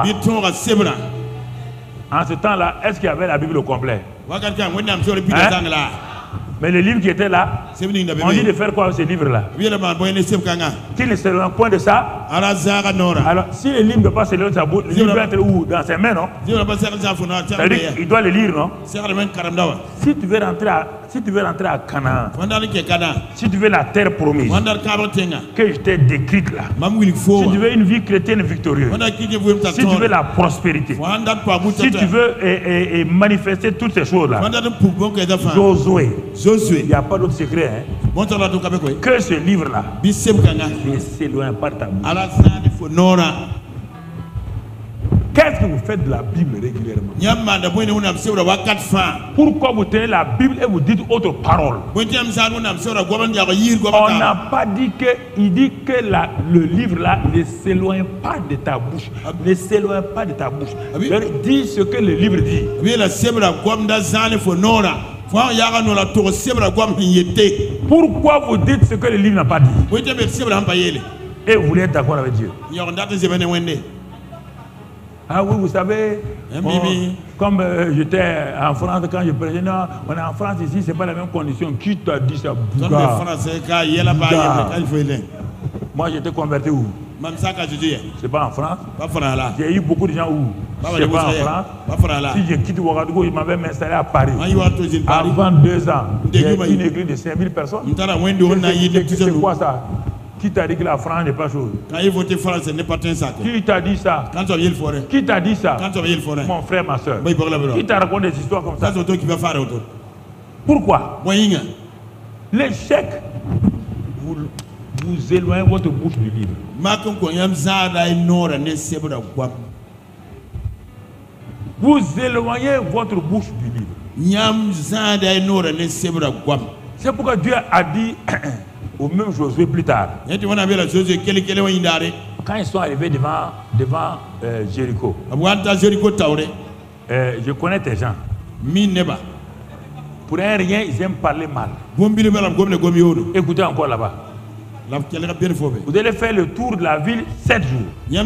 en ce temps-là, est-ce qu'il y avait la Bible au complet? Hein? Mais le livre qui était là, on dit de faire quoi avec ce livre-là? Qu'il ne se rend point de ça. Alors, si le livre ne peut pas se lire de sa bouche, le livre doit être où? Dans ses mains, non? C'est-à-dire qu'il doit le lire, non? Si tu veux rentrer à, si tu veux rentrer à Canaan, si tu veux la terre promise, que je t'ai décrite là, si tu veux une vie chrétienne victorieuse, si tu veux la prospérité, si tu veux et, et, et manifester toutes ces choses-là, Josué, il n'y a pas d'autre secret. Hein? Que ce livre-là ne s'éloigne pas de ta bouche. Qu'est-ce que vous faites de la Bible régulièrement? Pourquoi vous tenez la Bible et vous dites autre parole? On n'a pas dit que, il dit que la, le livre là ne s'éloigne pas de ta bouche. Ne s'éloigne pas de ta bouche. Dis ce que le livre dit. Pourquoi vous dites ce que le livre n'a pas dit? Et vous voulez être d'accord avec Dieu? Ah oui, vous savez, bon, comme euh, j'étais en France quand je prêchais, non, on est en France ici, c'est pas la même condition. Qui t'a dit ça? Moi j'étais converti où? C'est pas en France. J'ai eu beaucoup de gens où? C'est pas en France. Si je quitte Ouagadougou, ils m'avaient installé à Paris. Avant deux ans, il y a une église de cinq mille personnes. C'est quoi ça? Qui t'a dit que la France n'est pas chose? Quand il vote France, ce n'est pas un sac. Qui t'a dit ça? Quand tu as vu le forêt. Qui t'a dit ça? Quand tu as vu le forêt. Mon frère, ma soeur. Oui, qui t'a raconté des histoires comme ça? Ça, c'est toi qui va faire autour. Pourquoi? Oui. L'échec, vous, vous éloignez votre bouche du livre. Vous éloignez votre bouche du livre. C'est pourquoi Dieu a dit au même Josué plus tard. Quand ils sont arrivés devant, devant euh, Jéricho, euh, je connais tes gens. Pour un rien, ils aiment parler mal. Écoutez encore là-bas. Vous allez faire le tour de la ville sept jours.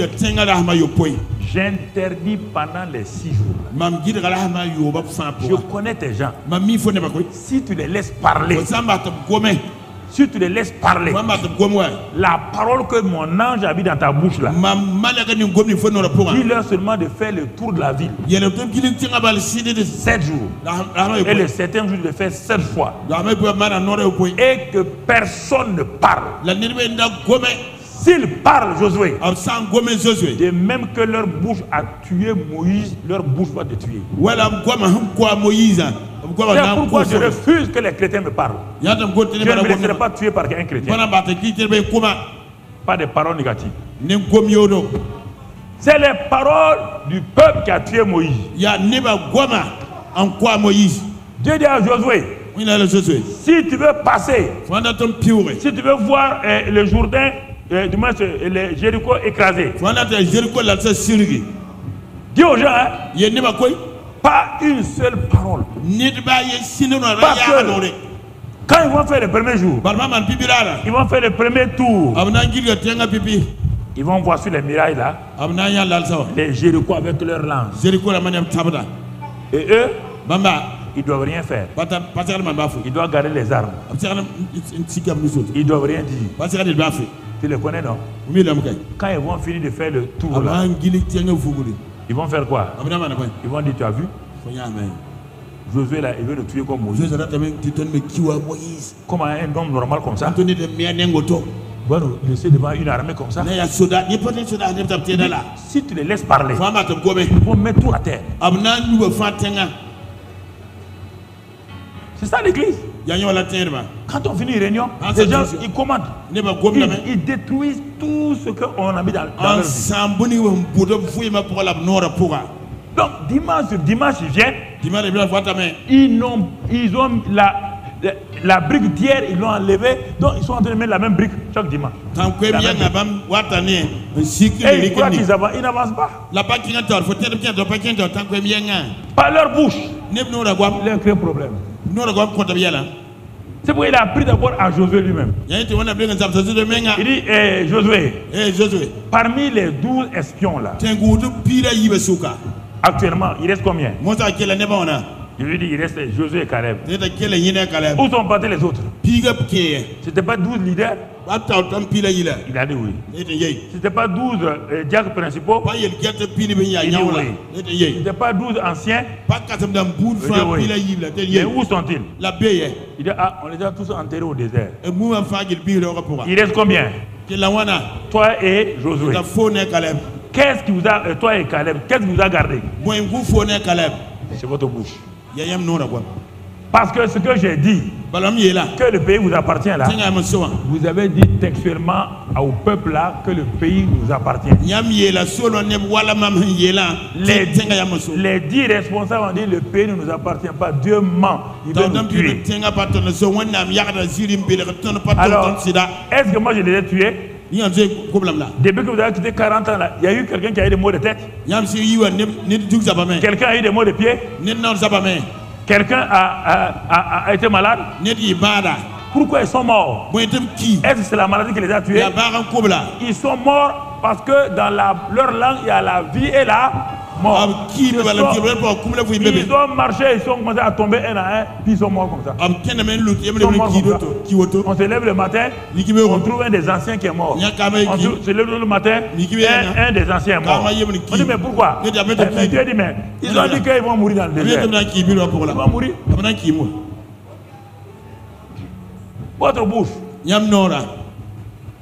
J'interdis pendant les six jours. Je connais tes gens. Si tu les laisses parler, si tu les laisses parler, la parole que mon ange habite dans ta bouche là, dis-leur seulement de faire le tour de la ville sept jours. Et le septième jour de faire sept fois. Et que personne ne parle. S'ils parlent, Josué, de même que leur bouche a tué Moïse, leur bouche va te tuer. C'est pourquoi je refuse que les chrétiens me parlent. Je ne me laisserai pas tuer par un chrétien. Pas de paroles négatives. C'est les paroles du peuple qui a tué Moïse. Dieu dit à Josué, si tu veux passer, si tu veux voir euh, le Jourdain, euh, du moins euh, le Jéricho écrasé, dis aux gens, hein, pas une seule parole. Parce que quand ils vont faire le premier jour, ils vont faire le premier tour, ils vont voir sur les murailles là, les Jéricho avec leur lance. Et eux, ils ne doivent rien faire. Ils doivent garder les armes. Ils ne doivent rien dire. Tu les connais, non? Quand ils vont finir de faire le tour là, ils vont faire quoi? Ils vont dire, tu as vu? Josué là, il veut le tuer comme Moïse. Comment un homme normal comme ça va nous laisser devant une armée comme ça? Si tu les laisses parler, ils vont mettre tout à terre. C'est ça l'église. Quand on finit une réunion, les gens ils commandent. Ils, ils détruisent tout ce qu'on a mis dans, dans leur vie. Donc dimanche sur dimanche, ils viennent. Ils ont, ils ont la, la, la brique d'hier, ils l'ont enlevée. Donc ils sont en train de mettre la même brique chaque dimanche. Et ils croient qu'ils avancent. Ils n'avancent pas. Par leur bouche. Il a créé un problème. C'est pourquoi il a appris d'abord à Josué lui-même. Il dit, eh, Josué, parmi les douze espions là, actuellement, il reste combien? Je lui dis, il reste Josué et Caleb. Où sont partis les autres? C'était pas douze leaders? Il a dit oui. C'était pas douze euh, diacres principaux? Il dit oui. C'était pas douze anciens? Il dit oui. Mais où sont-ils? Il dit, ah, on les a tous enterrés au désert. Il reste combien? Toi et Josué. Qu'est-ce qui vous a, euh, toi et Caleb, qu'est-ce qui vous a gardé? C'est votre bouche. Parce que ce que j'ai dit, que le pays vous appartient là, vous avez dit textuellement au peuple là que le pays nous appartient. Les, les dix responsables ont dit le pays ne nous appartient pas. Dieu ment. Il veut nous tuer. Alors, est-ce que moi je les ai tués? Depuis que vous avez quitté quarante ans là, il y a eu quelqu'un qui a eu des maux de tête? Quelqu'un a eu des maux de pied? Quelqu'un a, a, a, a été malade? Pourquoi ils sont morts? Est-ce que c'est la maladie qui les a tués? Ils sont morts parce que dans la, leur langue, il y a la vie et la mort. Ils, sont, ils ont marché, ils sont commencé à tomber un à un, puis ils sont morts comme ça. Ils sont morts comme ça. On se lève le matin, on trouve un des anciens qui est mort. On se lève le matin, un, un des anciens est mort. On dit mais pourquoi? Mais Dieu dit mais ils ont dit qu'ils vont mourir dans le désert. Ils vont mourir. Votre bouche.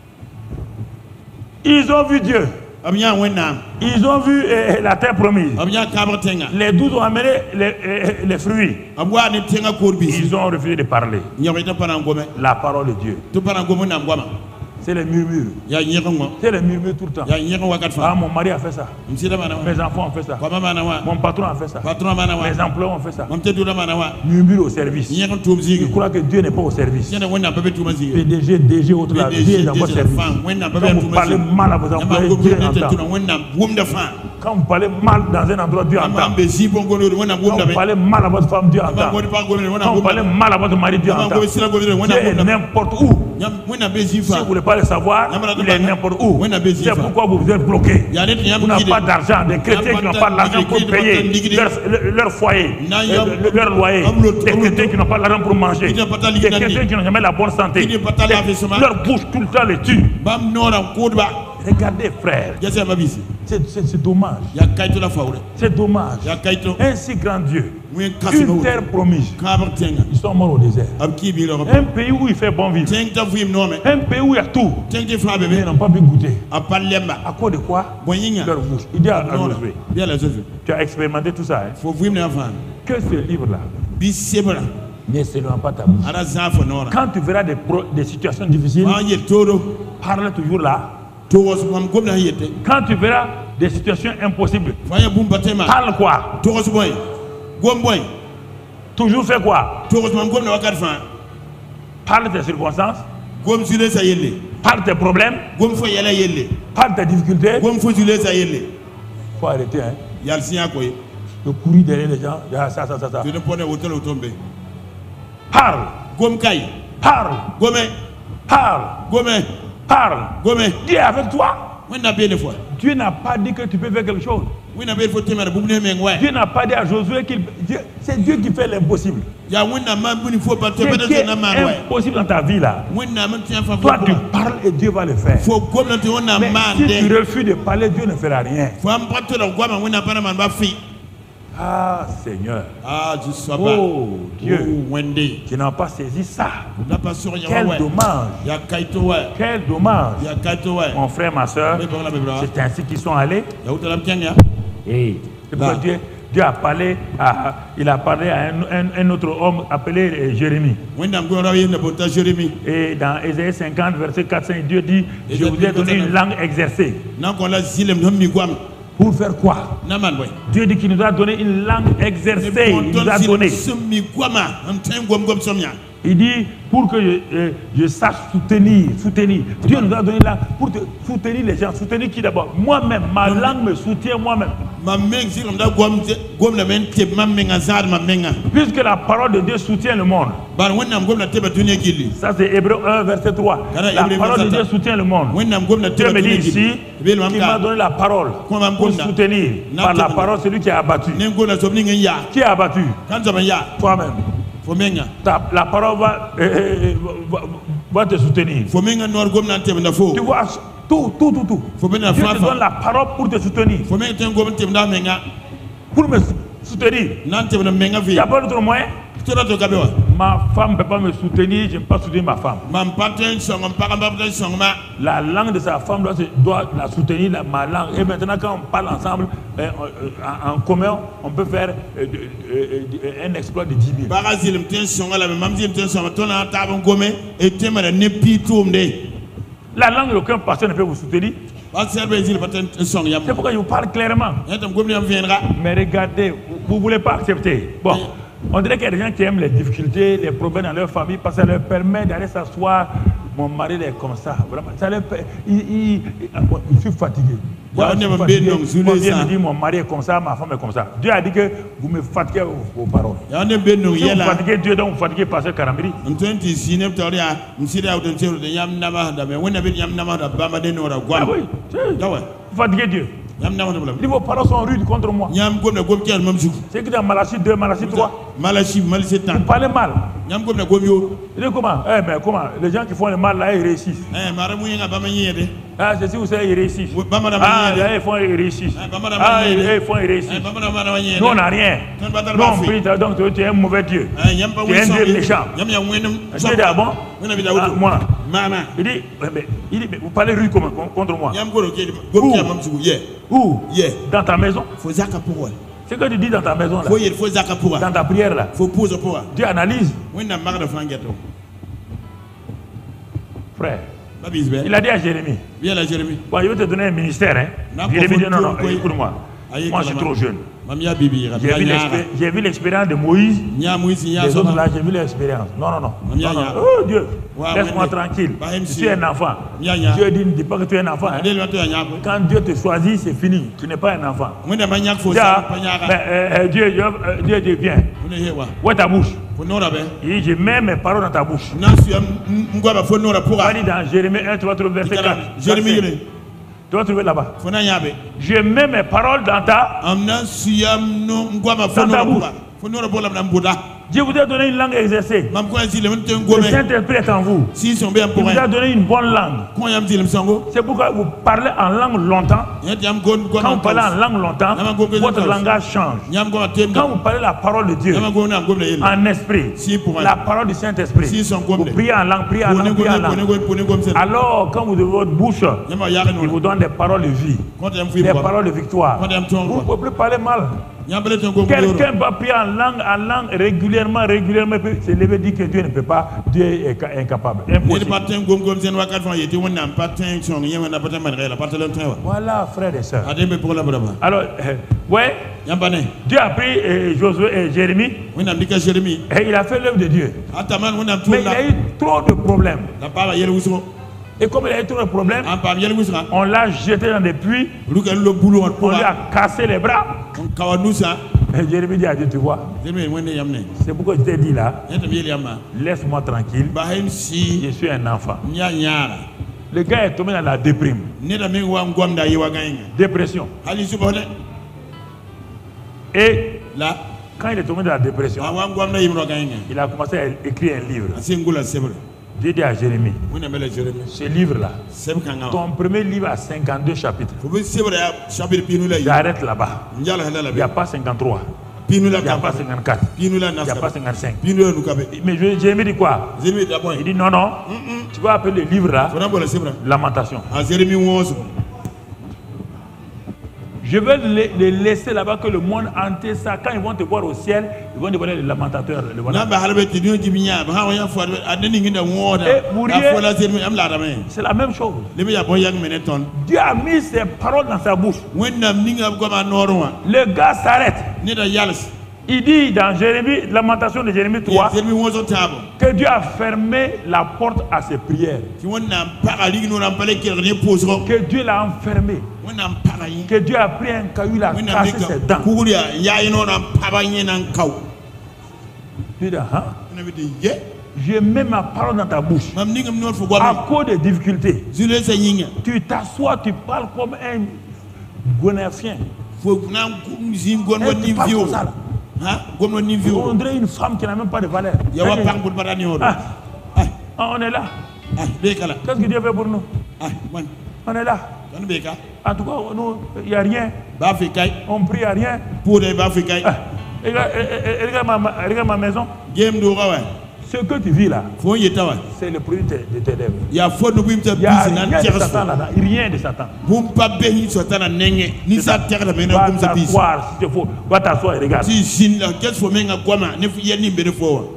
Ils ont vu Dieu. Ils ont vu eh, la terre promise. Les douze ont amené les, eh, les fruits. Ils ont refusé de parler. La parole de Dieu. C'est les murmures. C'est les murmures tout le temps. Ah, mon mari a fait ça. Mes enfants ont fait ça. Mon patron a fait ça. Mes employés ont fait ça. Murmure au service. Je crois que Dieu n'est pas au service. P D G, D G, autre là. Dieu est dans votre service. Quand vous parlez mal à vos employés, Dieu entend. Quand vous parlez mal dans un endroit, Dieu entend. Quand vous parlez mal à votre femme, Dieu entend. Quand vous parlez mal à votre mari, Dieu entend. Dieu est n'importe où. Si vous ne voulez pas le savoir, il est n'importe où. C'est pourquoi vous êtes bloqué. Vous n'avez pas d'argent. Des chrétiens qui n'ont pas d'argent pour payer leur, leur foyer, leur, leur loyer. Des chrétiens qui n'ont pas d'argent pour manger. Des chrétiens qui n'ont jamais la bonne santé. Leur bouche tout le temps les tue. Regardez, frère. C'est dommage. C'est dommage. Un si grand Dieu. Une terre promise. Ils sont morts au désert. Un pays où il fait bon vivre. Un pays où il y a tout. Ils n'ont pas pu goûter. À cause de quoi? Leur bouche. Il dit à Josué. Tu as expérimenté tout ça. Hein? Que ce livre-là ne seulement pas ta bouche. Quand tu verras des, pro, des situations difficiles, parle toujours là. Quand tu verras des situations impossibles, parle quoi? Toujours fais quoi? Parle tes circonstances. Parle tes problèmes. Parle tes difficultés. Il faut arrêter. Hein? De courir derrière les gens. Ça, ça, ça, ça. Parle. Parle. Parle. Parle. Dieu est avec toi. Dieu n'a pas dit que tu peux faire quelque chose. Dieu n'a pas dit à Josué qu'il... C'est Dieu qui fait l'impossible. C'est qui est impossible dans ta vie là. Toi tu parles et Dieu va le faire. Mais si tu refuses de parler, Dieu ne fera rien. Ah Seigneur. Oh Dieu. Tu n'as pas saisi ça. Quel dommage. Quel dommage. Mon frère, ma soeur, c'est ainsi qu'ils sont allés. Et Dieu, Dieu a parlé à, il a parlé à un, un, un autre homme appelé Jérémie. Et dans Ésaïe cinquante, verset quatre, cinq, Dieu dit: je vous ai donné une langue exercée. Pour faire quoi? Dieu dit qu'il nous a donné une langue exercée. Il nous a donné. Il dit pour que je, euh, je sache soutenir, soutenir. Dieu nous a donné là pour te, soutenir les gens. Soutenir qui d'abord? Moi-même, ma langue me soutient moi-même. Puisque la parole de Dieu soutient le monde. Ça c'est Hébreux un, verset trois. La parole de Dieu soutient le monde. Dieu me dit ici qu'il m'a donné la parole pour soutenir. Par la parole, celui qui a abattu. Qui a abattu? Toi-même. La parole va, euh, va, va te soutenir. Tu vois, tout, tout, tout, tout. Dieu te donne la parole pour te soutenir. Pour me soutenir. Il n'y a pas d'autre moyen. Ma femme ne peut pas me soutenir, je ne peux pas soutenir ma femme. La langue de sa femme doit, doit la soutenir, la, ma langue. Et maintenant, quand on parle ensemble, eh, en, en commun, on peut faire eh, eh, eh, un exploit de dix mille. La langue d'aucun pasteur ne peut vous soutenir. C'est pourquoi je vous parle clairement. Mais regardez, vous ne voulez pas accepter. Bon. On dirait qu'il y a des gens qui aiment les difficultés, les problèmes dans leur famille parce que ça leur permet d'aller s'asseoir. Mon mari est comme ça, vraiment. Ça leur permet, il, il, il, je suis fatigué. Moi, je suis fatigué. Mon Dieu me dit mon mari est comme ça, ma femme est comme ça. Dieu a dit que vous me fatiguez vos, vos paroles. Si vous fatiguez Dieu, donc vous fatiguez Pasteur Karambiri. Ah oui, vous fatiguez Dieu. Vos paroles sont rudes contre moi. C'est que dans Malachie deux, Malachie trois. Vous parlez mal. Il dit comment? Eh, mais comment? Les gens qui font le mal là, ils réussissent. Ah, c'est si vous savez, ils réussissent. Ah, là, ils font, ils réussissent. Ah, ils font, ils réussissent. Nous, on n'a rien. Nous, on prie, donc tu es un mauvais Dieu. Tu es un Dieu méchant. Dieu d'abord. Moi. Il dit, il dit, vous parlez rude contre moi. Où? Où? Dans ta maison. C'est ce que tu dis dans ta maison là. Dans ta prière là. Dieu analyse. Frère. Il a dit à Jérémie. Bon, je vais te donner un ministère. Hein. Jérémie dit non, non, écoute-moi. Moi je suis trop jeune. J'ai vu l'expérience de Moïse. Les autres là, j'ai vu l'expérience. Non, non, non. non, non. Oh Dieu, laisse-moi tranquille. Je suis un enfant. Dieu dit, ne dis pas que tu es un enfant. Hein. Quand Dieu te choisit, c'est fini. Tu n'es pas un enfant. Là, mais, euh, Dieu, Dieu, euh, Dieu dit, viens. Où est ta bouche? Il dit, je mets mes paroles dans ta bouche. Allez dans Jérémie un, tu vas trouver verset quatre. Tu vas trouver là-bas. Je mets mes paroles dans ta, dans ta bouche. Dieu vous a donné une langue exercée. Le Saint-Esprit est en vous. Il vous a donné une bonne langue. C'est pourquoi vous parlez en langue longtemps. Quand vous parlez en langue longtemps, votre langage change. Quand vous parlez la parole de Dieu en esprit, la parole du Saint-Esprit, vous priez en langue, priez en langue, priez en langue. Alors, quand vous ouvrez votre bouche, il vous donne des paroles de vie, des paroles de victoire. Vous ne pouvez plus parler mal. Quelqu'un va prier en langue, en langue régulièrement, régulièrement, et se lever et dire que Dieu ne peut pas, Dieu est incapable. Impossible. Voilà, frères et sœurs. Alors, euh, ouais, Dieu a pris euh, Josué et Jérémie, et il a fait l'œuvre de Dieu. Mais il a eu trop de problèmes. Et comme il a eu trop de problèmes, on l'a jeté dans des puits, on lui a cassé les bras. Et Jérémie dit à Dieu, tu vois, c'est pourquoi je t'ai dit là, laisse-moi tranquille, je suis un enfant. Le gars est tombé dans la déprime. Dépression. Et là, quand il est tombé dans la dépression, il a commencé à écrire un livre. Dieu dit à Jérémie, ce livre-là, ton premier livre a cinquante-deux chapitres. J'arrête là-bas. Il n'y a pas cinquante-trois. Il n'y a pas cinquante-quatre. Il n'y a pas cinquante-cinq. Mais Jérémie dit quoi? Il dit non, non. Tu vas appeler le livre là Lamentation. Je vais les, les laisser là-bas que le monde entier ça. Quand ils vont te voir au ciel, ils vont te voir les lamentateurs. Le voilà. C'est la même chose. Dieu a mis ses paroles dans sa bouche. Le gars s'arrête. Il dit dans Jérémie, Lamentation de Jérémie trois, que Dieu a fermé la porte à ses prières. Que Dieu l'a enfermé. Que Dieu a pris un caillou, il a cassé ses dents. Je mets ma parole dans ta bouche. À cause des difficultés, tu t'assois, tu parles comme un gonéfien. On dirait une femme qui n'a même pas de valeur. Ah, ah, on est là. Qu'est-ce que Dieu fait pour nous? On est là. En tout cas, il n'y a rien. On prie à rien. Ah, regarde, ma, regarde ma maison. Ce que tu vis là, c'est le produit de tes lèvres. Il n'y a rien de Satan là-dedans. Rien de Satan. Va t'asseoir si tu faut. Va t'asseoir et regarde. Il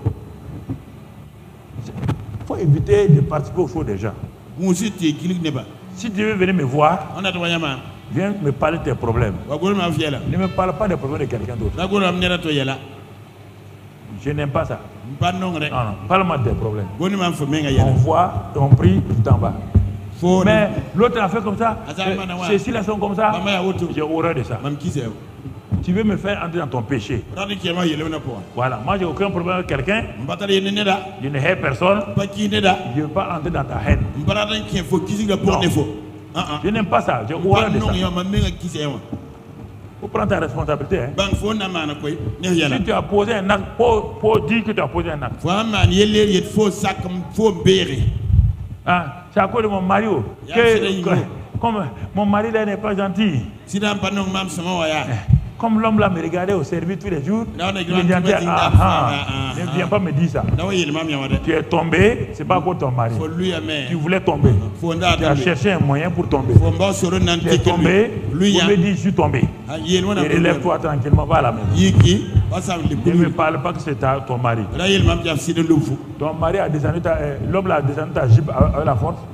faut éviter de participer aux choses des gens. Si tu veux venir me voir, viens me parler de tes problèmes. Ne me parle pas des problèmes de quelqu'un d'autre. Je n'aime pas ça. Non, non, parle-moi de tes problèmes. On voit, on prie, tu t'en vas. Mais l'autre a fait comme ça, ceux-ci là sont comme ça, j'ai horreur de ça. Tu veux me faire entrer dans ton péché. Voilà, moi j'ai aucun problème avec quelqu'un. Je ne hais personne. Je ne veux pas entrer dans ta haine. Non. Je n'aime pas ça, j'ai horreur de ça. faut prendre ta responsabilité. Hein. Bang faut na mana koy ne yala. Si tu as posé un acte, pour, pour dire que tu as posé un acte. Faut man yele yet faut ça comme faut bérer. Ah, c'est à cause de mon mari. Que, que, comme mon mari là n'est pas gentil. Si dans pas non mam sama waya. Comme l'homme là me regardait au service tous les jours, il me disait, ah, ah, ne viens pas me dire ça. Tu es tombé, c'est pas pour ton mari. Tu voulais tomber. Tu as cherché un moyen pour tomber. Tu es tombé, lui il me dit, je suis tombé. Et relève-toi tranquillement, va à la maison. Il ne me parle pas que c'est ton mari. Ton mari a descendu, l'homme a descendu ta jupe avec la force.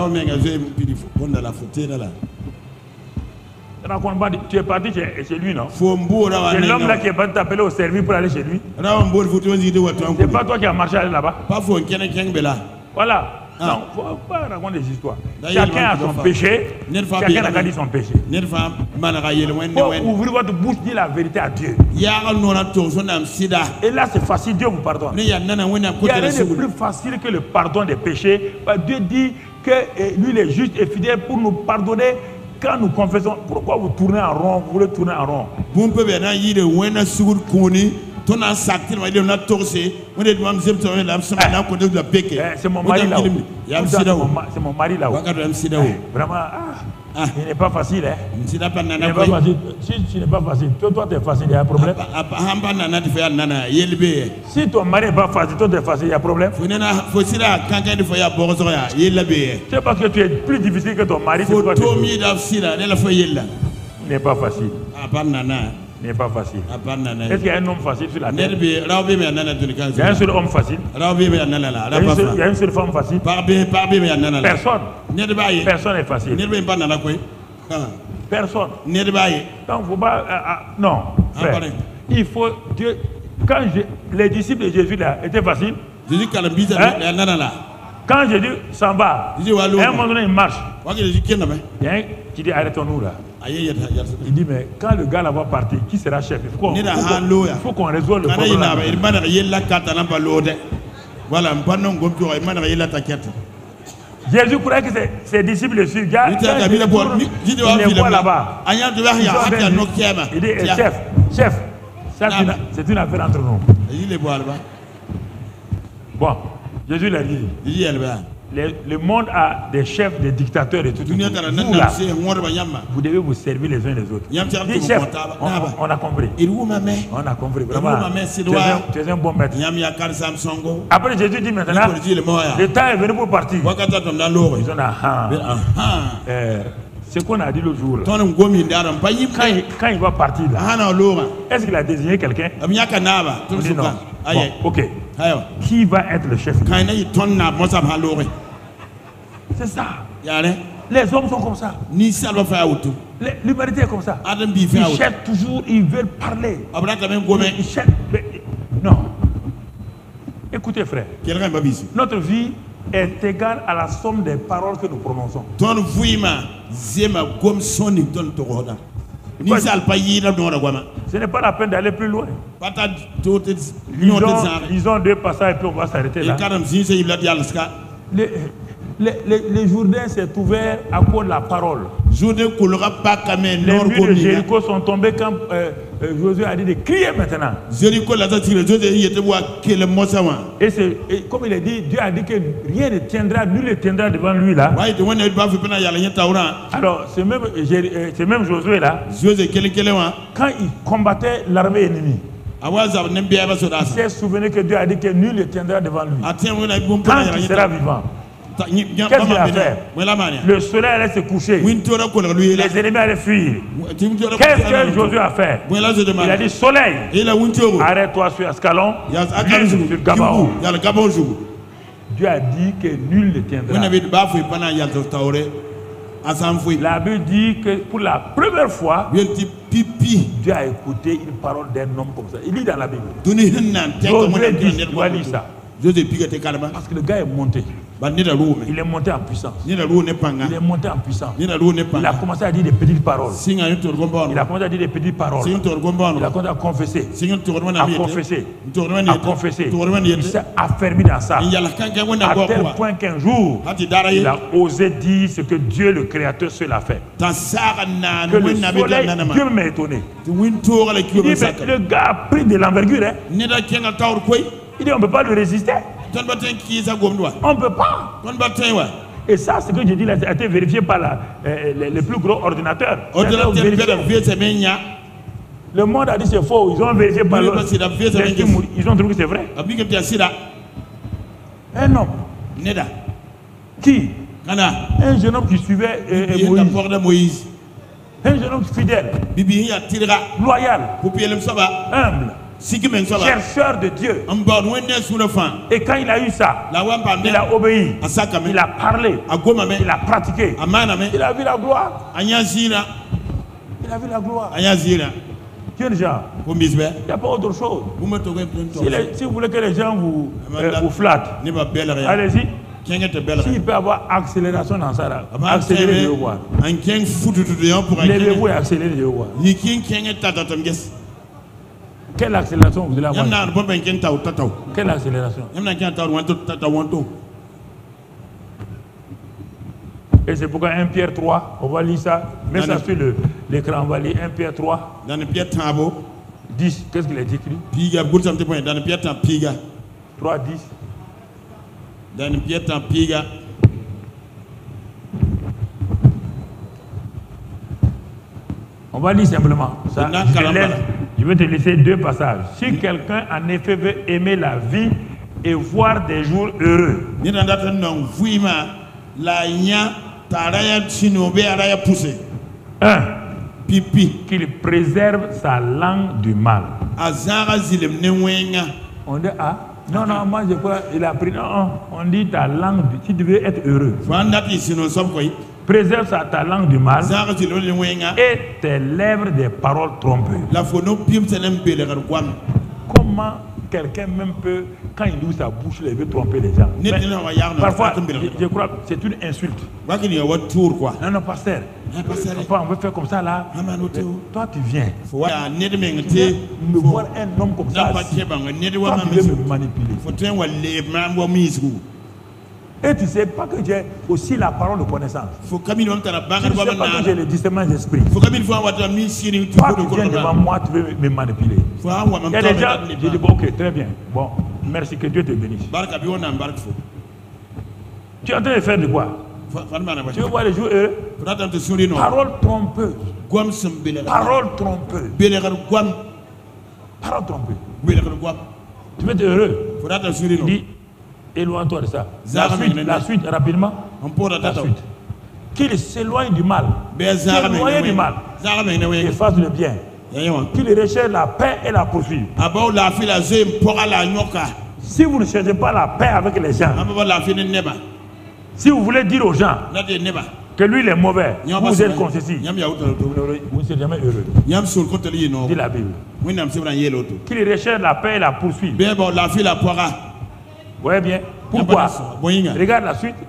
Tu es parti chez, chez lui, non? C'est l'homme là qui est parti t'appeler au service pour aller chez lui. C'est pas toi qui as marché là-bas. Voilà. Ah. Non, il ne faut pas raconter des histoires. Chacun a son péché. Chacun a dit son péché. Il faut ouvrir votre bouche, dire la vérité à Dieu. Et là, c'est facile, Dieu vous pardonne. Il n'y a rien de plus facile que le pardon des péchés. Dieu dit que lui, il est juste et fidèle pour nous pardonner. Quand nous confessons, pourquoi vous tournez en rond? Vous voulez tourner en rond? C'est mon mari là. C'est mon mari là. Vraiment, ah, il n'est pas facile. Hein? Il n'est pas facile. Si tu n'es pas facile, toi, toi tu es facile, il y a un problème. Si ton mari n'est pas facile, toi tu es facile, il y a un problème. C'est parce que tu es plus difficile que ton mari. Il n'est pas facile. Il n'est pas facile. Est-ce qu'il y a un homme facile sur la terre? Il y a un seul homme facile. Il y a une seule femme facile. Personne. Personne n'est facile. Personne. Donc, faut pas. Euh, euh, non, frère. Il faut. Dieu, quand je, les disciples de Jésus là étaient faciles. Hein? Quand Jésus s'en va, à un moment donné, il marche. Il y a un qui dit arrêtons-nous là. Il dit mais quand le gars là va partir, qui sera chef? Il faut qu'on qu qu'on résolve le problème. Jésus croyait que ses disciples le suivent. Il les voit là-bas. Il dit chef, chef, c'est une affaire entre nous. Bon, Jésus l'a dit. Le, le monde a des chefs, des dictateurs et tout. Vous, là, vous devez vous servir les uns les autres. Dis, chef, on, on a compris. On a compris. Vraiment. Tu es un, tu es un bon maître. Après, Jésus dit maintenant, le temps est venu pour partir. Ils ont ah, euh, ce qu'on a dit le jour. Là. Quand, il, quand il va partir, est-ce qu'il a désigné quelqu'un? On dit non. Bon, ok. Qui va être le chef? C'est ça. Les hommes sont comme ça. L'humanité est comme ça. Ils cherchent toujours, ils veulent parler. Ils cherchent. Non. Écoutez, frère. Notre vie est égale à la somme des paroles que nous prononçons. Ce n'est pas la peine d'aller plus loin. Ils ont, ils ont deux passages et puis on va s'arrêter là. Les, les, les, les Jourdains s'est ouvert à cause de la parole. Les murs de Jéricho sont tombés quand euh, euh, Josué a dit de crier maintenant. Et, et comme il a dit, Dieu a dit que rien ne tiendra, nul ne tiendra devant lui là. Alors, ce même, ce même Josué là, quand il combattait l'armée ennemie, il s'est souvenu que Dieu a dit que nul ne tiendra devant lui. Tant qu'il sera vivant. Qu'est-ce qu'il a fait? Le soleil allait se coucher. Les ennemis allaient fuir. Qu'est-ce que Josué a fait? Il a dit soleil, arrête-toi sur Ascalon, viens sur Gabaon. Dieu a dit que nul ne tiendra. La Bible dit que pour la première fois, Dieu a écouté une parole d'un homme comme ça. Il dit dans la Bible. Josué dit, tu dois lire ça. Parce que le gars est monté. Il est monté en puissance. Il est monté en puissance. Il a commencé à dire des petites paroles. Il a commencé à dire des petites paroles. Il a commencé à confesser. À confesser. À confesser. Il s'est affermi dans ça. À tel point qu'un jour, il a osé dire ce que Dieu, le Créateur, seul a fait. Que le soleil, Dieu m'a étonné. Il dit, mais le gars a pris de l'envergure. Hein? Il dit, on ne peut pas le résister. On ne peut pas. Et ça, ce que je dis là, a été vérifié par la, euh, les, les plus gros ordinateurs. Le monde a dit c'est faux. Ils ont vérifié par l'autre. Ils ont trouvé que c'est vrai. Un homme. Qui? Un jeune homme qui suivait euh, Moïse. Un jeune homme fidèle. Loyal. Humble. Chercheur de Dieu. Et quand il a eu ça, il a obéi, il a parlé, il a pratiqué, il a vu la gloire. Il a vu la gloire. Quel genre? Il n'y a pas autre chose. Si, les, si vous voulez que les gens vous, euh, vous flattent, allez-y. S'il peut avoir accélération dans ça, là, accélérez le voir. Levez-vous et accélérez le voir. Quelle accélération vous allez avoir? Quelle accélération? Et c'est pourquoi un Pierre trois, on va lire ça, mets ça sur l'écran, on va lire un Pierre trois. Dans le Pierre dix, qu'est-ce qu'il a dit écrit? Dans le Pierre Piga. trois, dix. Dans le Pierre Piga. On va lire simplement. Ça, je, laisse, je vais te laisser deux passages. Si quelqu'un en effet veut aimer la vie et voir des jours heureux, un, qu'il préserve sa langue du mal. On dit, ah, non, non, moi je crois, il a pris, non, non, on dit ta langue, si tu veux être heureux. Préserve sa ta langue du mal et tes lèvres des paroles trompeuses. Comment quelqu'un même peut, quand il ouvre sa bouche, il veut tromper les gens? Mais parfois, je, je crois que c'est une insulte. Non, non, pasteur. Parfois, on veut faire comme ça là. Toi, tu viens. Tu viens me voir un homme comme ça. Assis. Toi, tu veux me manipuler. Et tu ne sais pas que j'ai aussi la parole de connaissance. Tu ne sais pas que j'ai le discernement d'esprit. Toi, tu viens devant moi, tu veux me manipuler. Il y a des gens, je dis, bon, ok, très bien. Bon, merci, que Dieu te bénisse. Tu es en train de faire de quoi? Tu veux voir les jours heureux? Parole trompeuse. Parole trompeuse. Parole trompeuse. Tu veux être heureux? Il dit, éloigne-toi de ça. La suite, la suite, rapidement. La suite. Qu'il s'éloigne du mal. S'éloigne du mal. Et fasse le bien. Qu'il recherche la paix et la poursuive. Si vous ne cherchez pas la paix avec les gens, si vous voulez dire aux gens que lui il est mauvais, vous êtes comme ceci, vous ne serez jamais heureux. Dit la Bible. Qu'il recherche la paix et la poursuive. Vous voyez bien? Pourquoi? Regarde la suite.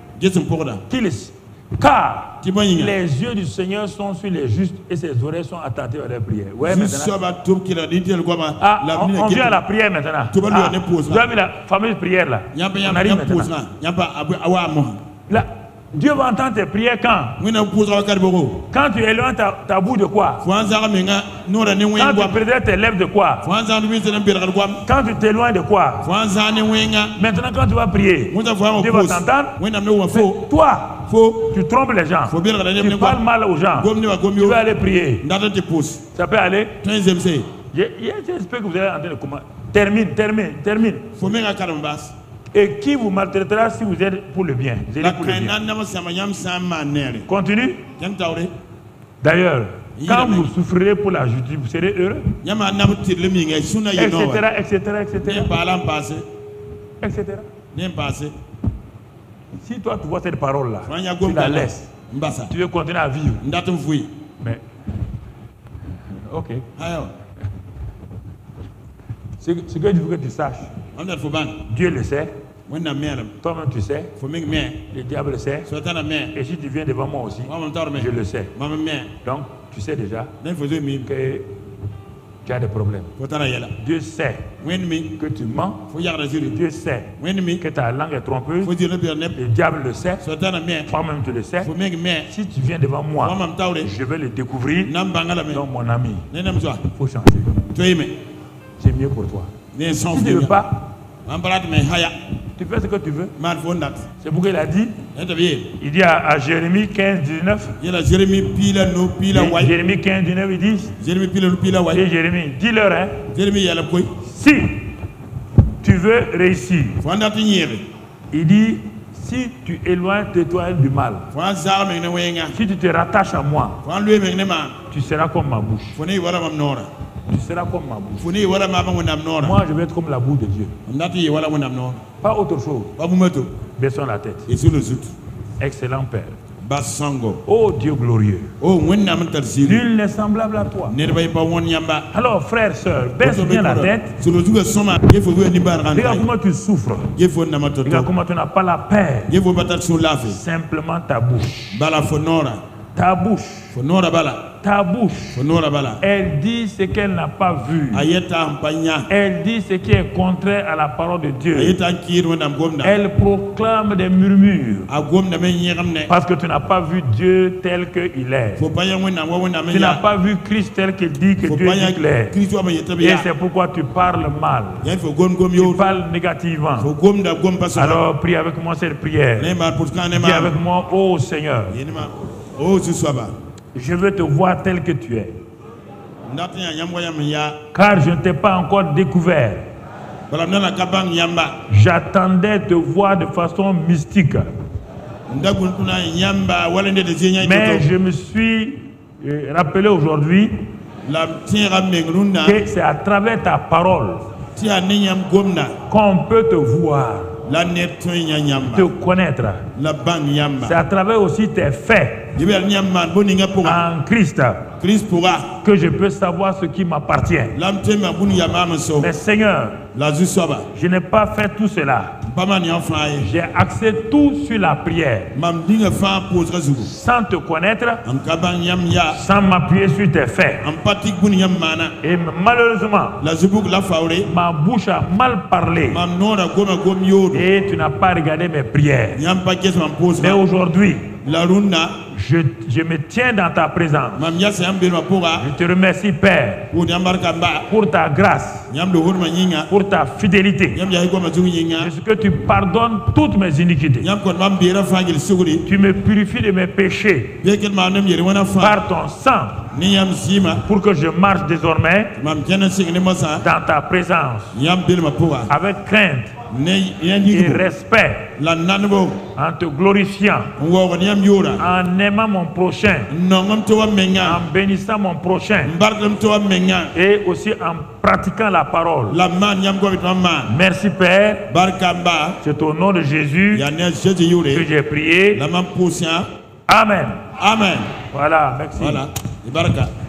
Car les yeux du Seigneur sont sur les justes et ses oreilles sont attentives à leurs prières. Ouais, ah, on, on vient à la prière maintenant. Ah, vous avez la fameuse prière là. On arrive maintenant. Là, Dieu va entendre tes prières quand? Quand tu éloignes ta, ta bouche de quoi? Quand tu préserves tes lèvres de quoi? Quand tu t'éloignes de quoi? Maintenant quand tu vas prier, Dieu va t'entendre. Toi, tu trompes les gens. Tu parles mal aux gens. Tu vas aller prier. Ça peut aller? J'espère que vous allez entendre comment. Termine, termine, termine. Et qui vous maltraitera si vous êtes pour le bien? Vous êtes pour le bien. Continue. D'ailleurs, quand vous souffrirez pour la justice, vous serez heureux. Etc. Etc. Etc. Etc. Si toi tu vois cette parole-là, tu la laisses. Tu veux continuer à vivre. Mais, ok. Ce que je veux que tu saches, Dieu le sait. Toi-même tu sais. Le diable sait. Et si tu viens devant moi aussi, je le sais. Donc tu sais déjà que tu as des problèmes. Dieu sait que tu mens. Dieu sait que ta langue est trompeuse. Le diable le sait. Toi-même tu le sais. Si tu viens devant moi, je vais le découvrir. Donc mon ami, il faut changer. C'est mieux pour toi. Si tu ne veux pas, tu fais ce que tu veux. C'est pourquoi il a dit. Il dit à, à Jérémie quinze, dix-neuf. Jérémie quinze, dix-neuf, il dit. Et Jérémie, dis-leur, hein. Si tu veux réussir, il dit, si tu éloignes toi du mal, si tu te rattaches à moi, tu seras comme ma bouche. Tu seras comme ma bouche. Moi, je vais être comme la bouche de Dieu. Pas autre chose. Baissons la tête. Excellent Père. Oh Dieu glorieux. Nul n'est semblable à toi. Alors frère, sœur, baisse bien la tête. Regarde comment tu souffres. Regarde comment tu n'as pas la paix. Simplement ta bouche. Ta bouche. Ta bouche. Elle dit ce qu'elle n'a pas vu. Elle dit ce qui est contraire à la parole de Dieu. Elle proclame des murmures. Parce que tu n'as pas vu Dieu tel qu'il est. Tu n'as pas vu Christ tel qu'il dit que Dieu est clair. Et c'est pourquoi tu parles mal. Tu parles négativement. Alors prie avec moi cette prière. Dis avec moi, oh Seigneur. Je veux te voir tel que tu es. Car je ne t'ai pas encore découvert. J'attendais te voir de façon mystique. Mais je me suis rappelé aujourd'hui que c'est à travers ta parole qu'on peut te voir, te connaître. C'est à travers aussi tes faits en Christ que je peux savoir ce qui m'appartient. Mais Seigneur, je n'ai pas fait tout cela. J'ai axé tout sur la prière. Sans te connaître, sans m'appuyer sur tes faits. Et malheureusement, ma bouche a mal parlé. Et tu n'as pas regardé mes prières. Mais aujourd'hui, Je, je me tiens dans ta présence. Je te remercie, Père, pour ta grâce, pour ta fidélité. Parce que tu pardonnes toutes mes iniquités. Tu me purifies de mes péchés par ton sang, pour que je marche désormais dans ta présence avec crainte et respect, en te glorifiant, en aimant mon prochain, en bénissant mon prochain, et aussi en pratiquant la parole. Merci Père, c'est au nom de Jésus que j'ai prié. Amen. Amen. Voilà, merci. Voilà.